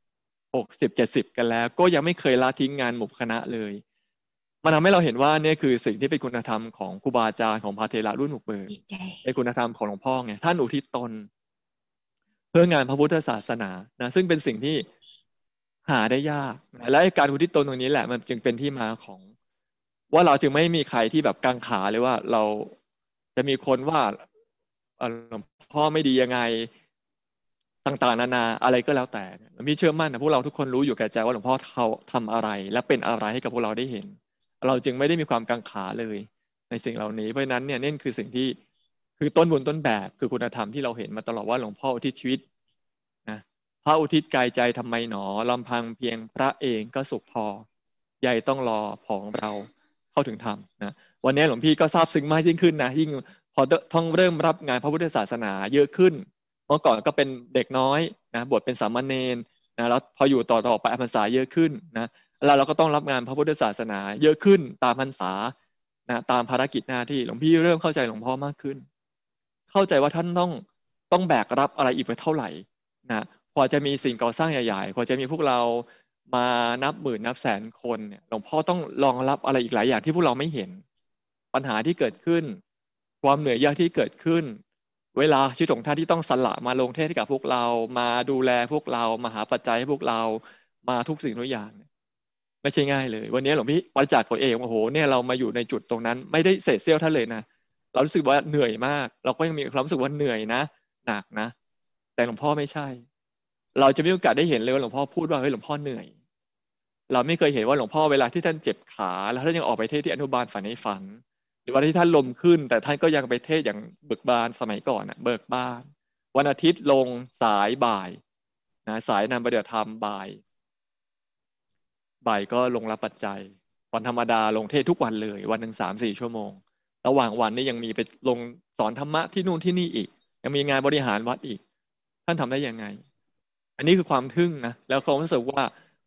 60 70กันแล้วก็ยังไม่เคยละทิ้งงานหมู่คณะเลยมันทำให้เราเห็นว่าเนี่ยคือสิ่งที่เป็นคุณธรรมของครูบาอาจารย์ของพระเถระรุ่นบุกเบิกเป็นคุณธรรมของหลวงพ่อไงท่านอุทิศตนเพื่องานพระพุทธศาสนานะซึ่งเป็นสิ่งที่หาได้ยากนะและการอุทิศตนตรงนี้แหละมันจึงเป็นที่มาของว่าเราจึงไม่มีใครที่แบบกังขาเลยว่าเราจะมีคนว่าหลวงพ่อไม่ดียังไงต่างๆนานาอะไรก็แล้วแต่พี่เชื่อมั่นนะพวกเราทุกคนรู้อยู่แก่ใจว่าหลวงพ่อเขาทำอะไรและเป็นอะไรให้กับพวกเราได้เห็นเราจึงไม่ได้มีความกังขาเลยในสิ่งเหล่านี้เพราะฉะนั้นเนี่ยนี่คือสิ่งที่คือต้นบุญต้นแบบคือคุณธรรมที่เราเห็นมาตลอดว่าหลวงพ่ออุทิศชีวิตนะพระอุทิศกายใจทำไมหนอลำพังเพียงพระเองก็สุขพอใหญ่ต้องรอของเราเข้าถึงธรรมนะวันนี้หลวงพี่ก็ซาบซึ้งมากยิ่งขึ้นนะยิ่งพอท่องเริ่มรับงานพระพุทธศาสนาเยอะขึ้นเมื่อก่อนก็เป็นเด็กน้อยนะบวชเป็นสามเณรนะแล้วพออยู่ต่อไปพรรษาเยอะขึ้นนะแล้วเราก็ต้องรับงานพระพุทธศาสนาเยอะขึ้นตามพรรษานะตามภารกิจหน้าที่หลวงพี่เริ่มเข้าใจหลวงพ่อมากขึ้นเข้าใจว่าท่านต้องแบกรับอะไรอีกไปเท่าไหร่นะพอจะมีสิ่งก่อสร้างใหญ่ๆพอจะมีพวกเรามานับหมื่นนับแสนคนเนี่ยหลวงพ่อต้องรองรับอะไรอีกหลายอย่างที่พวกเราไม่เห็นปัญหาที่เกิดขึ้นความเหนื่อยยากที่เกิดขึ้นเวลาชีวิตของท่านที่ต้องสละมาลงเทศให้กับพวกเรามาดูแลพวกเรามาหาปัจจัยให้พวกเรามาทุกสิ่งทุกอย่างไม่ใช่ง่ายเลยวันนี้หลวงพี่วัดจากตัวเองโอ้โหเนี่ยเรามาอยู่ในจุดตรงนั้นไม่ได้เศษเสี้ยวท่านเลยนะเรารู้สึกว่าเหนื่อยมากเราก็ยังมีความรู้สึกว่าเหนื่อยนะหนักนะแต่หลวงพ่อไม่ใช่เราจะมีโอกาสได้เห็นเลยว่าหลวงพ่อพูดว่าเฮ้ยหลวงพ่อเหนื่อยเราไม่เคยเห็นว่าหลวงพ่อเวลาที่ท่านเจ็บขาแล้วท่านยังออกไปเทศที่อนุบาลฝันในฝันหรือว่าที่ท่านลมขึ้นแต่ท่านก็ยังไปเทศอย่างเบิกบานสมัยก่อนเบิกบานวันอาทิตย์ลงสายบ่ายนะสายนำปฏิบัติธรรมบ่ายก็ลงรับปัจจัยวันธรรมดาลงเทศทุกวันเลยวันหนึ่ง3-4 ชั่วโมงระหว่างวันนี่ยังมีไปลงสอนธรรมะที่นู่นที่นี่อีกยังมีงานบริหารวัดอีกท่านทำได้ยังไงอันนี้คือความทึ่งนะแล้วเขารู้สึกว่า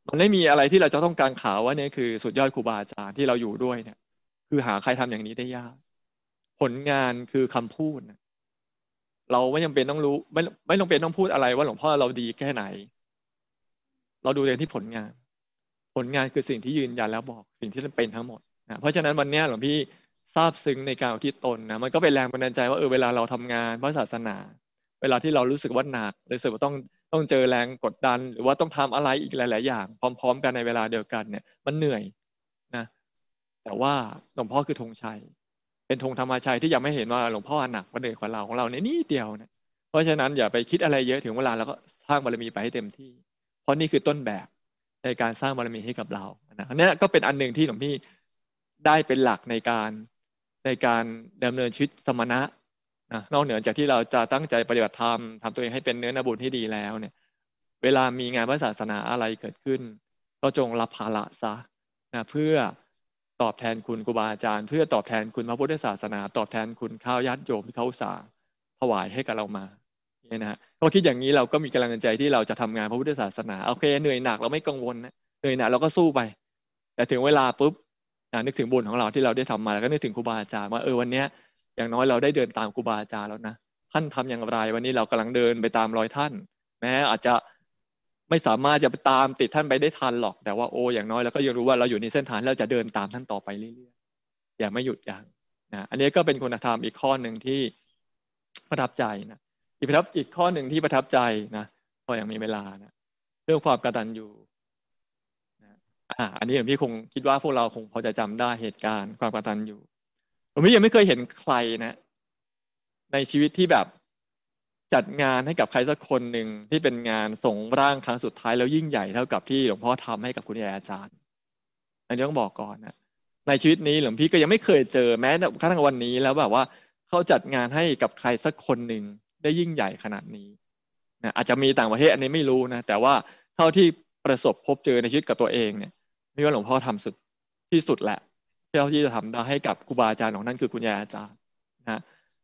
มันไม่มีอะไรที่เราจะต้องการข่าวว่าเนี่ยคือสุดยอดครูบาอาจารย์ที่เราอยู่ด้วยเนี่ยคือหาใครทำอย่างนี้ได้ยากผลงานคือคำพูดนะเราไม่จำเป็นต้องรู้ไม่จำเป็นต้องพูดอะไรว่าหลวงพ่อเราดีแค่ไหน เราดูเลยที่ผลงาน ผลงานคือสิ่งที่ยืนยันแล้วบอกสิ่งที่เป็นทั้งหมดนะเพราะฉะนั้นวันนี้หลวงพี่ซาบซึ้งในการอุทิศตนนะมันก็เป็นแรงบันดาลใจว่าเวลาเราทำงานพระศาสนา เวลาที่เรารู้สึกว่าหนักรู้สึกว่าต้องเจอแรงกดดัน หรือว่าต้องทำอะไรอีกหลายๆอย่างพร้อมๆกันในเวลาเดียวกันเนี่ยมันเหนื่อยนะแต่ว่าหลวงพ่อคือธงชัยเป็นธงธรรมชัยที่ยังไม่เห็นว่าหลวงพ่อหนักกว่าเหนื่อยกว่าเราของเราเนี่ยนิดเดียวนะเพราะฉะนั้นอย่าไปคิดอะไรเยอะถึงเวลาเราก็สร้างบารมีไปให้เต็มที่เพราะนี่คือต้นแบบในการสร้างบารมีให้กับเรานะอันนี้ก็เป็นอันหนึ่งที่หลวงพี่ได้เป็นหลักในการดำเนินชีวิตสมณะนะนอกเหนือจากที่เราจะตั้งใจปฏิบัติธรรมทำตัวเองให้เป็นเนื้อนาบุญที่ดีแล้วเนี่ยเวลามีงานพระศาสนาอะไรเกิดขึ้นก็จงรับภาระซะนะเพื่อตอบแทนคุณครูบาอาจารย์เพื่อตอบแทนคุณพระพุทธศาสนาตอบแทนคุณข้าวญาติโยมที่เขาอุตส่าห์ถวายให้กับเรามาเนี่ยนะฮะก็คิดอย่างนี้เราก็มีกำลังใจที่เราจะทำงานพระพุทธศาสนาโอเคเหนื่อยหนักเราไม่กังวลนะเหนื่อยหนักเราก็สู้ไปแต่ถึงเวลาปุ๊บนึกถึงบุญของเราที่เราได้ทำมาแล้วก็นึกถึงครูบาอาจารย์ว่าวันนี้อย่างน้อยเราได้เดินตามครูบาอาจารย์แล้วนะท่านทำอย่างไรวันนี้เรากำลังเดินไปตามรอยท่านแม้อาจจะไม่สามารถจะไปตามติดท่านไปได้ทันหรอกแต่ว่าอย่างน้อยเราก็ยังรู้ว่าเราอยู่ในเส้นทางเราจะเดินตามท่านต่อไปเรื่อยๆอย่าไม่หยุดยั้งนะอันนี้ก็เป็นคุณธรรมอีกข้อหนึ่งที่ประทับใจนะอีกข้อหนึ่งที่ประทับใจนะพออย่างมีเวลานะเรื่องความกตัญญูนะอันนี้หลวงพี่คงคิดว่าพวกเราคงพอจะจำได้เหตุการณ์ความกตัญญูหลวงพี่ยังไม่เคยเห็นใครนะในชีวิตที่แบบจัดงานให้กับใครสักคนหนึ่งที่เป็นงานส่งร่างครั้งสุดท้ายแล้วยิ่งใหญ่เท่ากับที่หลวงพ่อทำให้กับคุณยายอาจารย์อันนี้ต้องบอกก่อนนะในชีวิตนี้หลวงพี่ก็ยังไม่เคยเจอแม้กระทั่งวันนี้แล้วแบบว่าเขาจัดงานให้กับใครสักคนหนึ่งได้ยิ่งใหญ่ขนาดนี้นะอาจจะมีต่างประเทศอันนี้ไม่รู้นะแต่ว่าเท่าที่ประสบพบเจอในชีวิตกับตัวเองเนี่ยไม่ว่าหลวงพ่อทำสุดที่สุดแหละเท่าที่จะทำได้ให้กับครูบาอาจารย์ของท่านคือคุณยายอาจารย์นะ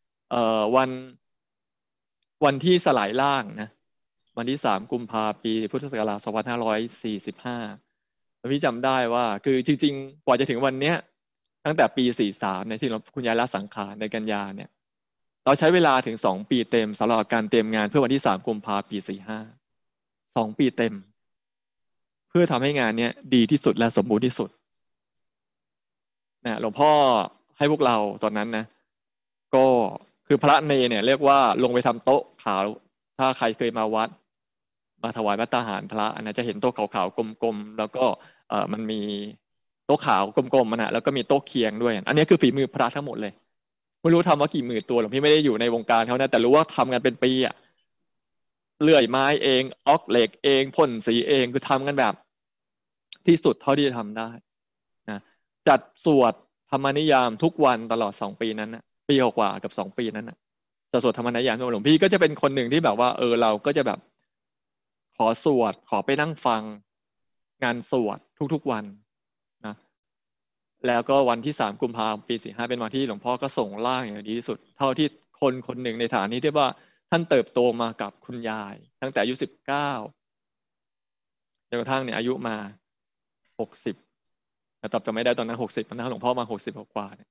วันที่สลายร่างนะวันที่3 กุมภาพันธ์ปีพุทธศักราช2545พี่จำได้ว่าคือจริงๆกว่าจะถึงวันเนี้ยตั้งแต่ปี43เนี่ยที่คุณยายละสังขารในกันยาเนี่ยเราใช้เวลาถึง2 ปีเต็มสำหรับการเตรียมงานเพื่อวันที่3 กุมภาพันธ์ปี45 2 ปีเต็มเพื่อทำให้งานเนี้ยดีที่สุดและสมบูรณ์ที่สุดนะหลวงพ่อให้พวกเราตอนนั้นนะก็คือพระเนเนี่ยเรียกว่าลงไปทำโต๊ะขาวถ้าใครเคยมาวัดมาถวายพระตาหารพระนะจะเห็นโต๊ะขาวๆกลมๆแล้วก็มันมีโต๊ะขาวกลมๆนะแล้วก็มีโต๊ะเคียงด้วยอันนี้คือฝีมือพระทั้งหมดเลยไม่รู้ทำมากี่หมื่นตัวหรอกพี่ไม่ได้อยู่ในวงการเขานะแต่รู้ว่าทำกันเป็นปีอะเลื่อยไม้เองออกเหล็กเองพ่นสีเองคือทำกันแบบที่สุดเท่าที่จะทำได้นะจัดสวดธรรมนิยามทุกวันตลอด2 ปีนั้นนะปีกว่ากับ2 ปีนั้นนะจะสวดธรรมนิยามหลวงพี่ก็จะเป็นคนหนึ่งที่แบบว่าเราก็จะแบบขอสวดขอไปนั่งฟังงานสวดทุกๆวันนะแล้วก็วันที่3 กุมภาพันธ์ปี45เป็นวันที่หลวงพ่อก็ส่งร่างอย่างดีที่สุดเท่าที่คนหนึ่งในฐานนี้ที่ว่าท่านเติบโตมากับคุณยายตั้งแต่อายุ19จนกระทั่งเนี่ยอายุมา60แต่จำไม่ได้ตอนนั้น60นะหลวงพ่อมา60กว่าเนี่ย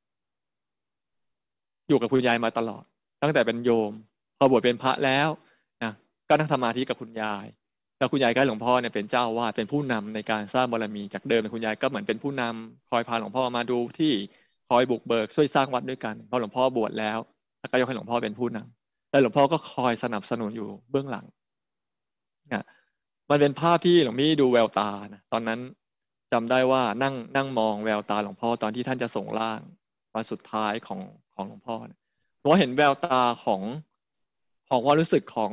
อยู่กับคุณยายมาตลอดตั้งแต่เป็นโยมพอบวชเป็นพระแล้วนะก็นั่งสมาธิกับคุณยายแล้วคุณยายก็หลวงพ่อเนี่ยเป็นเจ้าวาดเป็นผู้นำในการสร้างบารมีจากเดิมคุณยายก็เหมือนเป็นผู้นำคอยพาหลวงพ่อมาดูที่คอยบุกเบิกช่วยสร้างวัดด้วยกันพอหลวงพ่อบวชแล้วก็ยกให้หลวงพ่อเป็นผู้นำแล้วหลวงพ่อก็คอยสนับสนุนอยู่เบื้องหลังนะมันเป็นภาพที่หลวงพี่ดูแววตานะตอนนั้นจำได้ว่านั่งมองแววตาหลวงพ่อตอนที่ท่านจะส่งร่างวันสุดท้ายของหลวงพ่อผมเห็นแววตาของความรู้สึกของ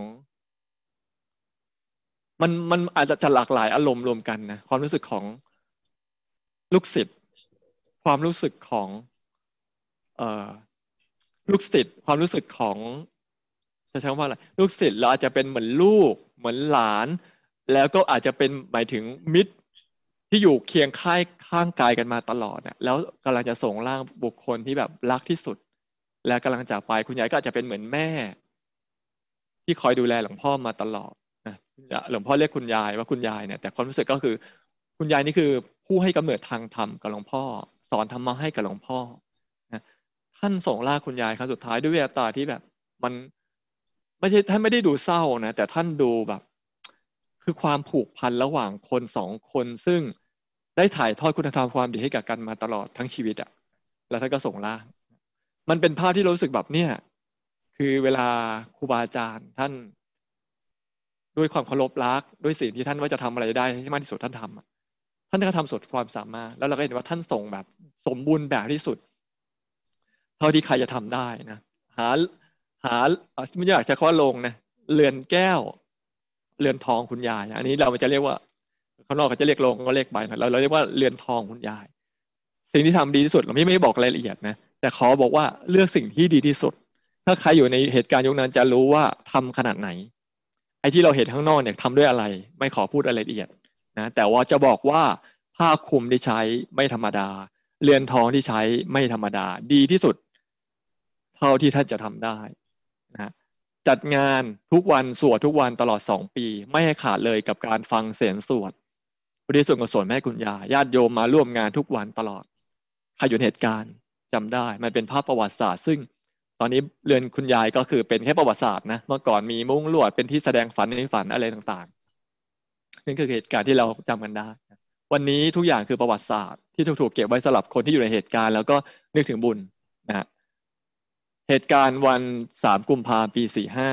มันอาจจะหลากหลายอารมณ์รวมกันนะความรู้สึกของลูกศิษย์ความรู้สึกของลูกศิษย์ความรู้สึกของจะใช้คำว่าอะไรลูกศิษย์เราอาจจะเป็นเหมือนลูกเหมือนหลานแล้วก็อาจจะเป็นหมายถึงมิตรที่อยู่เคียงข้างกายกันมาตลอดนะแล้วกำลังจะส่งร่างบุคคลที่แบบรักที่สุดและกำลังจากไปคุณยายก็อาจจะเป็นเหมือนแม่ที่คอยดูแลหลวงพ่อมาตลอดนะหลวงพ่อเรียกคุณยายว่าคุณยายเนี่ยแต่ความรู้สึกก็คือคุณยายนี่คือผู้ให้กำเนิดทางธรรมกับหลวงพ่อสอนธรรมะให้กับหลวงพ่อนะท่านส่งลาคุณยายครั้งสุดท้ายด้วยแววตาที่แบบมันไม่ใช่ท่านไม่ได้ดูเศร้านะแต่ท่านดูแบบคือความผูกพันระหว่างคนสองคนซึ่งได้ถ่ายทอดคุณธรรมความดีให้กับกันมาตลอดทั้งชีวิตอะแล้วท่านก็ส่งลามันเป็นภาพที่รู้สึกแบบเนี่ยคือเวลาครูบาอาจารย์ท่านด้วยความเคารพรักด้วยสิ่งที่ท่านว่าจะทำอะไรได้ให้มากที่สุดท่านทำท่านก็ทำสุดความสามารถแล้วเราก็เห็นว่าท่านส่งแบบสมบูรณ์แบบที่สุดเท่าที่ใครจะทำได้นะหาไม่อยากจะข้อลงนะเรือนแก้วเรือนทองคุณยายอันนี้เราจะเรียกว่าข้างนอกเขาจะเรียกลงก็เรียกไปนะเราเรียกว่าเรือนทองคุณยายสิ่งที่ทำดีที่สุดเราไม่บอกรายละเอียดนะแต่ขอบอกว่าเลือกสิ่งที่ดีที่สุดถ้าใครอยู่ในเหตุการณ์ยุคนั้นจะรู้ว่าทำขนาดไหนไอ้ที่เราเห็นข้างนอกเนี่ยทำด้วยอะไรไม่ขอพูดรายละเอียดนะแต่ว่าจะบอกว่าผ้าคลุมที่ใช้ไม่ธรรมดาเรือนทองที่ใช้ไม่ธรรมดาดีที่สุดเท่าที่ท่านจะทำได้นะจัดงานทุกวันสวดทุกวันตลอด2 ปีไม่ให้ขาดเลยกับการฟังเสียงสวดอุทิศส่วนกุศลให้คุณยายญาติโยมมาร่วมงานทุกวันตลอดใครอยู่ในเหตุการณ์จำได้มันเป็นภาพประวัติศาสตร์ซึ่งตอนนี้เรือนคุณยายก็คือเป็นแค่ประวัติศาสตร์นะเมื่อก่อนมีมุ้งลวดเป็นที่แสดงฝันในฝันอะไรต่างๆนั่นคือเหตุการณ์ที่เราจำกันได้วันนี้ทุกอย่างคือประวัติศาสตร์ที่ถูกเก็บไว้สำหรับคนที่อยู่ในเหตุการณ์แล้วก็นึกถึงบุญนะเหตุการณ์วัน3 กุมภาพันธ์ปี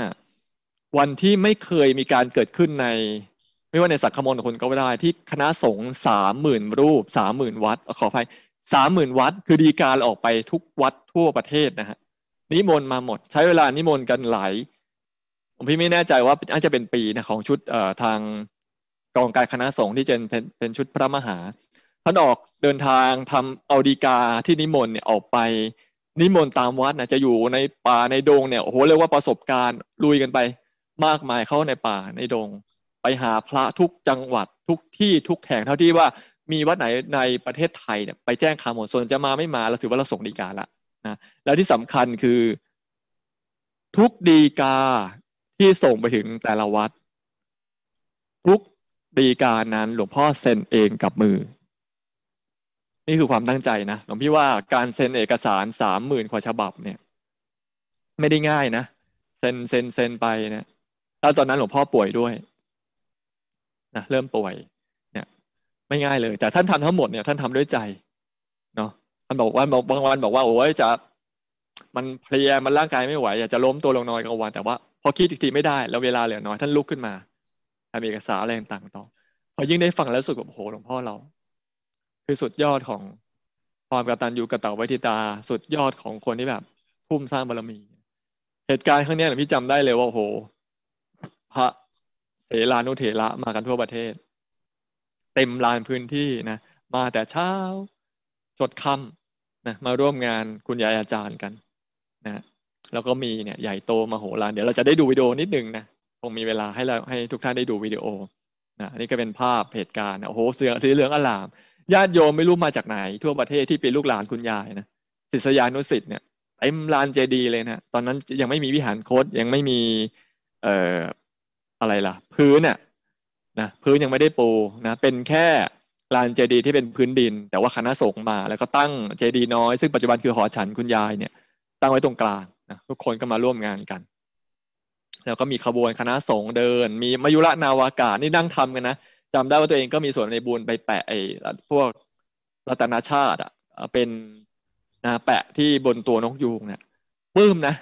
45วันที่ไม่เคยมีการเกิดขึ้นในไม่ว่าในสังคมคนก็ไม่ได้ที่คณะสงฆ์30,000 รูป30,000 วัดขออภัย30,000 วัดคือดีการออกไปทุกวัดทั่วประเทศนะฮะนิมนต์มาหมดใช้เวลานิมนต์กันหลายผมพี่ไม่แน่ใจว่าอาจจะเป็นปีนะของชุดทางกองการคณะสงฆ์ที่เป็นชุดพระมหาท่านออกเดินทางทำเอาดีกาที่นิมนต์เนี่ยออกไปนิมนต์ตามวัดนะจะอยู่ในป่าในดงเนี่ยโอ้โหเรียกว่าประสบการณ์ลุยกันไปมากมายเข้าในป่าในดงไปหาพระทุกจังหวัดทุกที่ทุกแห่งเท่าที่ว่ามีวัดไหนในประเทศไทยเนี่ยไปแจ้งข่าวหมดส่วนจะมาไม่มาเราถือว่าเราส่งดีกาละนะแล้วที่สำคัญคือทุกดีกาที่ส่งไปถึงแต่ละวัดทุกดีกานั้นหลวงพ่อเซ็นเองกับมือนี่คือความตั้งใจนะหลวงพี่ว่าการเซ็นเอกสาร30,000 กว่าฉบับเนี่ยไม่ได้ง่ายนะเซ็นไปเนี่ยแล้วตอนนั้นหลวงพ่อป่วยด้วยนะเริ่มป่วยเนี่ยไม่ง่ายเลยแต่ท่านทำทั้งหมดเนี่ยท่านทำด้วยใจเนาะท่านบอกว่าบางวันบอกว่าโอ้ยจะมันเพลียมันร่างกายไม่ไหวอยากจะล้มตัวลงนอนกลางวันแต่ว่าพอคิดอีกทีไม่ได้แล้วเวลาเหลือน้อยท่านลุกขึ้นมาทำเอกสารอะไรต่างๆต่อพอยิ่งได้ฟังแล้วรู้สึกแบบโอ้โหหลวงพ่อเราคือสุดยอดของความกตัญญูกตเวทิตาสุดยอดของคนที่แบบพุ่มสร้างบารมีเหตุการณ์ครั้งนี้พี่จำได้เลยว่าโอ้โหพระเสรานุเถระมากันทั่วประเทศเต็มลานพื้นที่นะมาแต่เช้าจดค่ำนะมาร่วมงานคุณยายอาจารย์กันนะแล้วก็มีเนี่ยใหญ่โตมโหฬารเดี๋ยวเราจะได้ดูวิดีโอนิดนึงนะคงมีเวลาให้ทุกท่านได้ดูวิดีโอนะอันนี้ก็เป็นภาพเหตุการณ์โอ้โหสีเหลืองอลามญาติโยมไม่รู้มาจากไหนทั่วประเทศที่เป็นลูกหลานคุณยายนะศิษยานุศิษย์เนี่ยเต็มลานเจดีย์เลยนะตอนนั้นยังไม่มีวิหารคตยังไม่มีอะไรล่ะพื้นน่ะนะพื้นยังไม่ได้ปูนะเป็นแค่ลานเจดีย์ที่เป็นพื้นดินแต่ว่าคณะสงฆ์มาแล้วก็ตั้งเจดีย์น้อยซึ่งปัจจุบันคือหอฉันคุณยายเนี่ยตั้งไว้ตรงกลางนะทุกคนก็มาร่วมงานกันแล้วก็มีขบวนคณะสงฆ์เดินมีมยุรนาวากาศนี่นั่งทำกันนะจำได้ว่าตัวเองก็มีส่วนในบุญไปแปะไอ้พวกรัตนชาติอ่ะเป็นแปะที่บนตัวนกยูงเนี่ยปลื้มนะ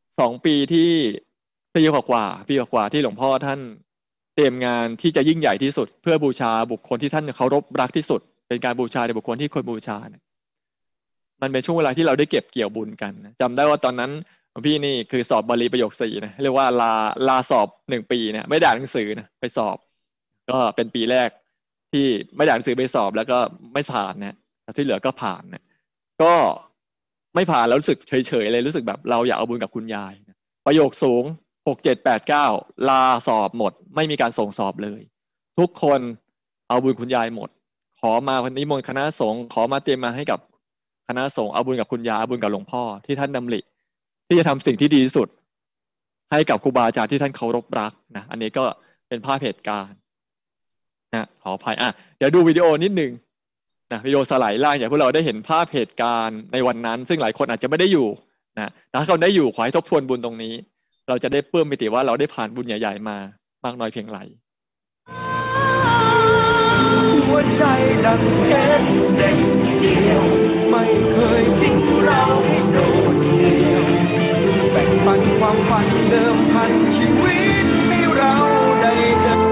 2 ปีที่ปีกว่าที่หลวงพ่อท่านเตรียมงานที่จะยิ่งใหญ่ที่สุดเพื่อบูชาบุคคลที่ท่านเคารพรักที่สุดเป็นการบูชาในบุคคลที่คนบูชาเนี่ยมันเป็นช่วงเวลาที่เราได้เก็บเกี่ยวบุญกันนะจำได้ว่าตอนนั้นพี่นี่คือสอบบาลีประโยค4นะเรียกว่าลาสอบ1 ปีเนี่ยไม่ได้อ่านหนังสือนะไปสอบก็เป็นปีแรกที่ไม่ได้อ่านหนังสือไปสอบแล้วก็ไม่ผ่านนะที่เหลือก็ผ่านนะก็ไม่ผ่านแล้วรู้สึกเฉยๆเลยรู้สึกแบบเราอยากเอาบุญกับคุณยายนะประโยคสูง6 7 8 9ลาสอบหมดไม่มีการส่งสอบเลยทุกคนเอาบุญคุณยายหมดขอมานิมนต์คณะสงฆ์ขอมาเตรียมมาให้กับคณะสงฆ์เอาบุญกับคุณยายเอาบุญกับหลวงพ่อที่ท่านดำริที่จะทำสิ่งที่ดีที่สุดให้กับครูบาอาจารย์ที่ท่านเคารพรักนะอันนี้ก็เป็นภาพเหตุการณ์นะขออภัยเดี๋ยวดูวิดีโอนิดนึงนะวิดีโอสไลด์ล่างอย่างพวกเราได้เห็นภาพเหตุการณ์ในวันนั้นซึ่งหลายคนอาจจะไม่ได้อยู่นะถ้าเขาได้อยู่ขอให้ทบทวนบุญตรงนี้เราจะได้ปลื้มปิติว่าเราได้ผ่านบุญใหญ่ๆมามากน้อยเพียงไรหัวใจดังเพชรเด็กเดียวไม่เคยทิ้งเราให้โดดเดี่ยวแบ่งปันความฝันเดิมพันชีวิตให้เราได้เดิน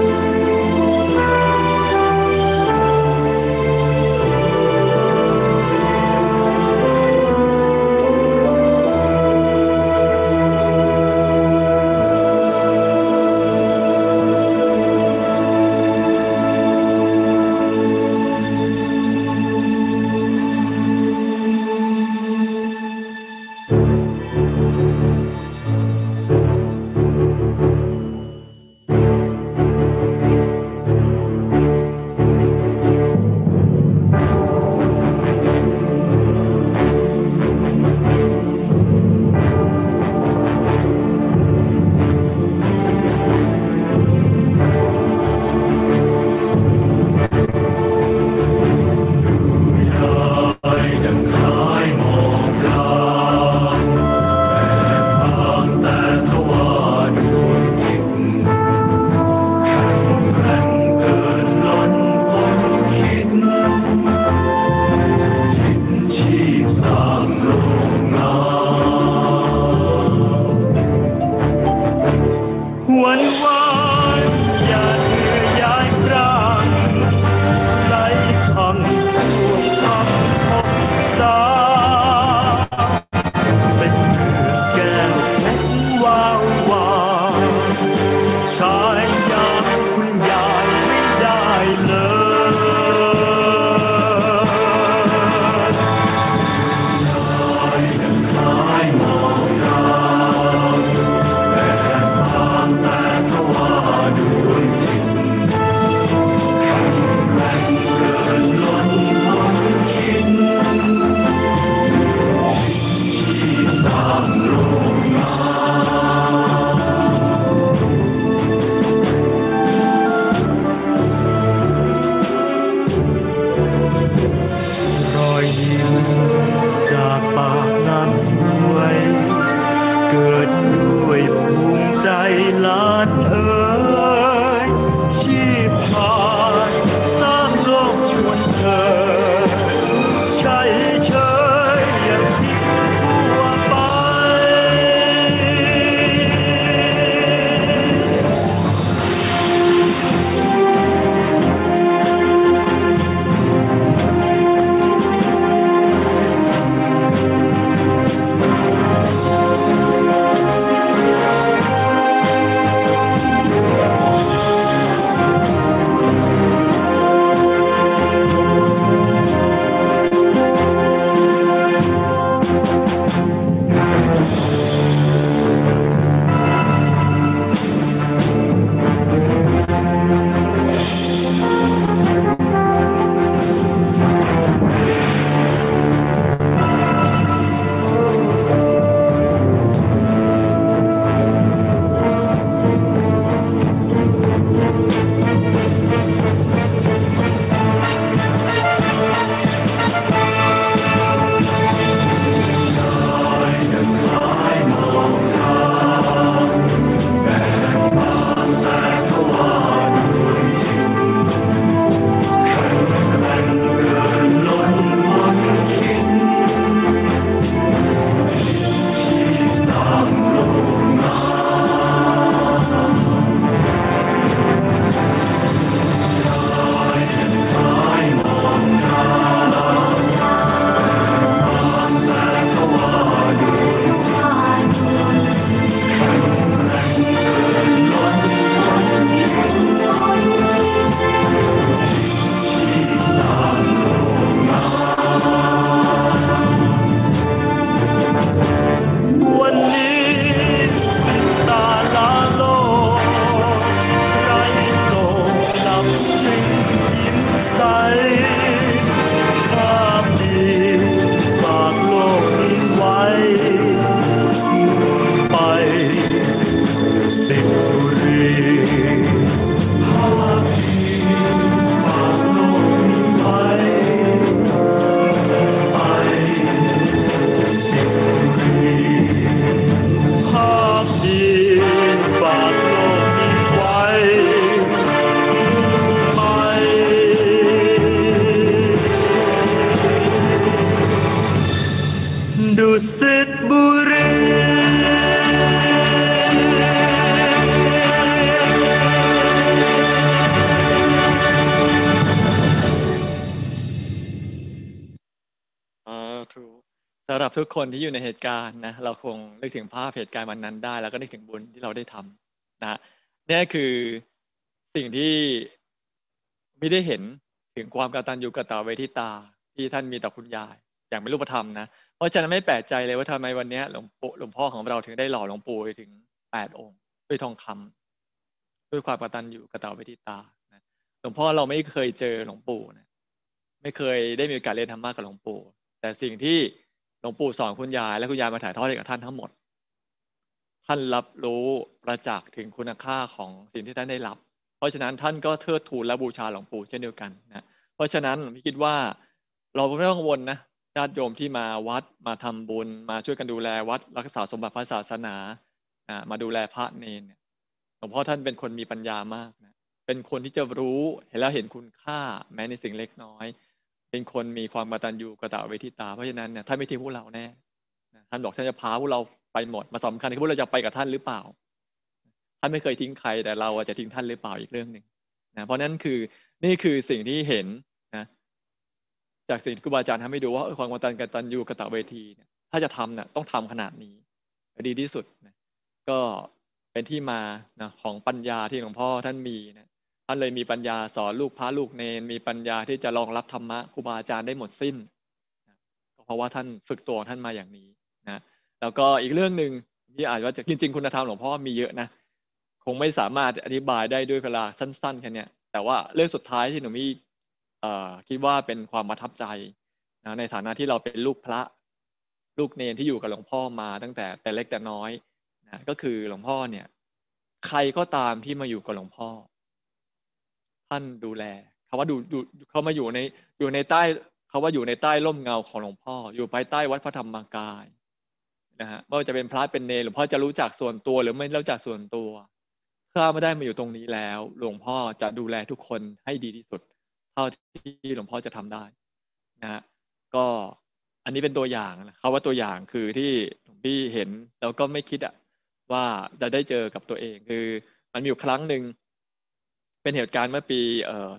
ธุสำหรับทุกคนที่อยู่ในเหตุการณ์นะเราคงนึกถึงภาพเหตุการณ์วันนั้นได้แล้วก็นึกถึงบุญที่เราได้ทำนะนี่คือสิ่งที่ไม่ได้เห็นถึงความกตัญญูกตเวทิตาที่ท่านมีต่อคุณยายอย่างเป็นรูปธรรมนะเพราะฉะนั้นไม่แปลกใจเลยว่าทำไมวันนี้หลวงพ่อของเราถึงได้หล่อหลวงปู่ถึง8 องค์ด้วยทองคำด้วยความกตัญญูกตเวทิตานะหลวงพ่อเราไม่เคยเจอหลวงปู่นะไม่เคยได้มีโอกาสเรียนธรรมะกับหลวงปู่แต่สิ่งที่หลวงปู่สอนคุณยายและคุณยายมาถ่ายทอดให้กับท่านทั้งหมดท่านรับรู้ประจักษ์ถึงคุณค่าของสิ่งที่ท่านได้รับเพราะฉะนั้นท่านก็เทิดทูนและบูชาหลวงปู่เช่นเดียวกันนะเพราะฉะนั้นผมคิดว่าเราไม่ต้องกังวลนะญาติโยมที่มาวัดมาทำบุญมาช่วยกันดูแลวัดรักษาสมบัติพระศาสนามาดูแลพระเนรหลวงพ่อท่านเป็นคนมีปัญญามากนะเป็นคนที่จะรู้เห็นแล้วเห็นคุณค่าแม้ในสิ่งเล็กน้อยเป็นคนมีความกตัญญูกตเวทิตาเพราะฉะนั้นเนี่ยท่านไม่ทิ้งพวกเราแน่ท่านบอกท่านจะพาพวกเราไปหมดมาสำคัญคือพวกเราจะไปกับท่านหรือเปล่าท่านไม่เคยทิ้งใครแต่เราจะทิ้งท่านหรือเปล่าอีกเรื่องหนึ่งนะเพราะนั้นคือนี่คือสิ่งที่เห็นนะจากสิ่งที่ครูบาอาจารย์ทำให้ดูว่าความกตัญญูกตเวทีเนี่ยถ้าจะทำเนี่ยต้องทำขนาดนี้ดีที่สุดนะก็เป็นที่มานะของปัญญาที่หลวงพ่อท่านมีนะท่านเลยมีปัญญาสอนลูกพระลูกเนรมีปัญญาที่จะรองรับธรรมะครูบาอาจารย์ได้หมดสิ้นนะเพราะว่าท่านฝึกตัวท่านมาอย่างนี้นะแล้วก็อีกเรื่องหนึ่งที่อาจจะจริงๆคุณธรรมหลวงพ่อมีเยอะนะคงไม่สามารถอธิบายได้ด้วยเวลาสั้นๆแค่นี้แต่ว่าเรื่องสุดท้ายที่หนูมีคิดว่าเป็นความประทับใจนะในฐานะที่เราเป็นลูกพระลูกเนรที่อยู่กับหลวงพ่อมาตั้งแต่เล็กแต่น้อยนะก็คือหลวงพ่อเนี่ยใครก็ตามที่มาอยู่กับหลวงพ่อท่านดูแลเขาว่าดูเขามาอยู่ในใต้เขาว่าอยู่ในใต้ร่มเงาของหลวงพ่ออยู่ภายใต้วัดพระธรรมกายนะฮะไม่ว่าจะเป็นพระเป็นเนรหลวงพ่อจะรู้จักส่วนตัวหรือไม่รู้จักส่วนตัวถ้าไม่ได้มาอยู่ตรงนี้แล้วหลวงพ่อจะดูแลทุกคนให้ดีที่สุดเท่าที่หลวงพ่อจะทำได้นะฮะก็อันนี้เป็นตัวอย่างนะเขาว่าตัวอย่างคือที่หลวงพี่เห็นแล้วก็ไม่คิดว่าจะได้เจอกับตัวเองคือมันมีอยู่ครั้งหนึ่งเป็นเหตุการณ์เมื่อปี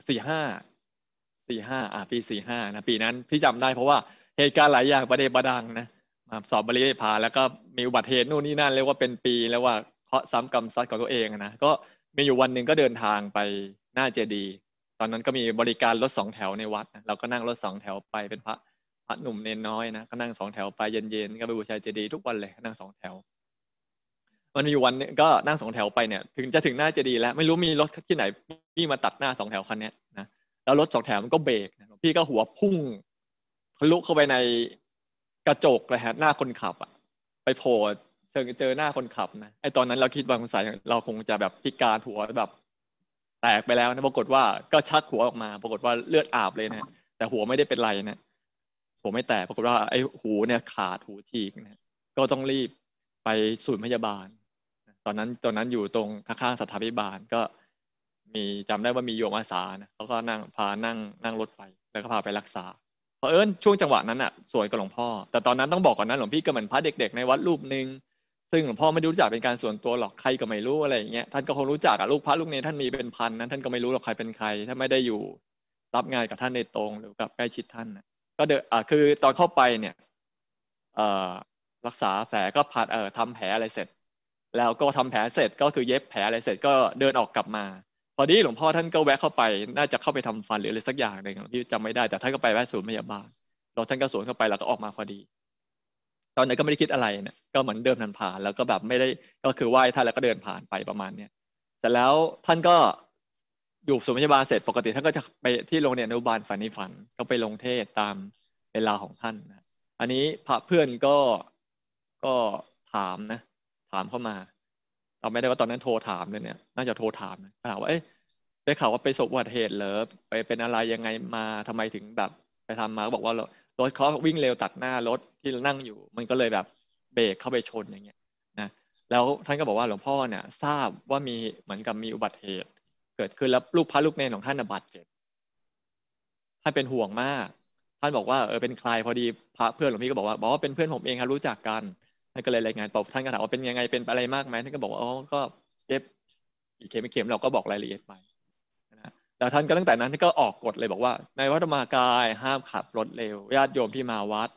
45ปี45นะปีนั้นที่จำได้เพราะว่าเหตุการณ์หลายอย่างประเดประดังนะมาสอบบริพาแล้วก็มีอุบัติเหตุนู่นนี่นั่นเรียกว่าเป็นปีแล้วว่าเคราะห์ซ้ำกรรมซัดของตัวเองนะก็มีอยู่วันหนึ่งก็เดินทางไปหน้าเจดีย์ตอนนั้นก็มีบริการรถ2 แถวในวัดนะเราก็นั่งรถ2 แถวไปเป็นพระหนุ่มเนนน้อยนะก็นั่ง2 แถวไปเย็นๆก็ไปบูชาเจดีย์ทุกวันเลยนั่ง2 แถวมันมีอยู่วันนึงก็นั่ง2 แถวไปเนี่ยถึงหน้าเจดีย์แล้วไม่รู้มีรถที่ไหนวิ่งมาตัดหน้า2 แถวคันนี้นะแล้วรถ2 แถวมันก็เบรกนะพี่ก็หัวพุ่งทะลุเข้าไปในกระจกเลยฮะหน้าคนขับไปโผล่เจอหน้าคนขับนะไอตอนนั้นเราคิดว่าสงสัยเราคงจะแบบพิการหัวแบบแตกไปแล้วนะปรากฏว่าก็ชักหัวออกมาปรากฏว่าเลือดอาบเลยนะแต่หัวไม่ได้เป็นไรนะหัวไม่แตกปรากฏว่าไอหูเนี่ยขาดหูฉีกนะก็ต้องรีบไปศูนย์พยาบาลตอนนั้นอยู่ตรงข้างๆสถาบันบาลก็มีจำได้ว่ามีโยมอาสานะเขาก็นั่งรถไปแล้วก็พาไปรักษาเพราะช่วงจังหวะนั้นสวยกับหลวงพ่อแต่ตอนนั้นต้องบอกก่อนนะหลวงพี่ก็เหมือนพระเด็กๆในวัดรูปนึงซึ่งหลวงพ่อไม่รู้จักเป็นการส่วนตัวหรอกใครก็ไม่รู้อะไรอย่างเงี้ยท่านก็คงรู้จักลูกพระลูกเนรท่านมีเป็นพันนั้นท่านก็ไม่รู้หรอกใครเป็นใครถ้าไม่ได้อยู่รับงานกับท่านในตรงหรือกับใกล้ชิดท่านก็คือตอนเข้าไปเนี่ยรักษาแผลก็ผ่าทำแผลอะไรเสร็จแล้วก็ทำแผลเสร็จก็คือเย็บแผลอะไรเสร็จก็เดินออกกลับมาพอดีหลวงพ่อท่านก็แวะเข้าไปน่าจะเข้าไปทำฟันหรืออะไรสักอย่างหนึ่งที่จำไม่ได้แต่ท่านก็ไปแวะศูนย์พยาบาลเราท่านก็สวนเข้าไปแล้วก็ออกมาพอดีตอนนั้นก็ไม่ได้คิดอะไรเนี่ยก็เหมือนเดิมผ่านแล้วก็แบบไม่ได้ก็คือไหว้ท่านแล้วก็เดินผ่านไปประมาณเนี้ยเสร็จแล้วท่านก็อยู่ศูนย์พยาบาลเสร็จปกติท่านก็จะไปที่โรงเรียนอนุบาลฝันในฝันก็ไปลงเทศตามเวลาของท่านนะอันนี้พระเพื่อนก็ถามเข้ามาเราไม่ได้ว่าตอนนั้นโทรถามเลยเนี่ยน่าจะโทรถามนะถามว่าได้ข่าวว่าไปประสบอุบัติเหตุเหรอไปเป็นอะไรยังไงมาทำไมถึงแบบไปทำมาก็บอกว่ารถเขาวิ่งเร็วตัดหน้ารถที่นั่งอยู่มันก็เลยแบบเบรกเข้าไปชนอย่างเงี้ยนะแล้วท่านก็บอกว่าหลวงพ่อเนี่ยทราบว่ามีเหมือนกับมีอุบัติเหตุเกิดขึ้นแล้วลูกพระลูกเนรของท่านบาดเจ็บท่านเป็นห่วงมากท่านบอกว่าเป็นใครพอดีพระเพื่อนหลวงพี่ก็บอกว่าเป็นเพื่อนผมเองครับรู้จักกันท่านก็เลยรายงานท่านก็ถามว่าเป็นยังไงเป็นอะไรมากไหมท่านก็บอกว่าก็เจ็บอีกเข็มเราก็บอกรายละเอียดไปนะแล้วท่านก็ตั้งแต่นั้นท่านก็ออกกฎเลยบอกว่าในวัดธรรมกายห้ามขับรถเร็วญาติโยมที่มาวัด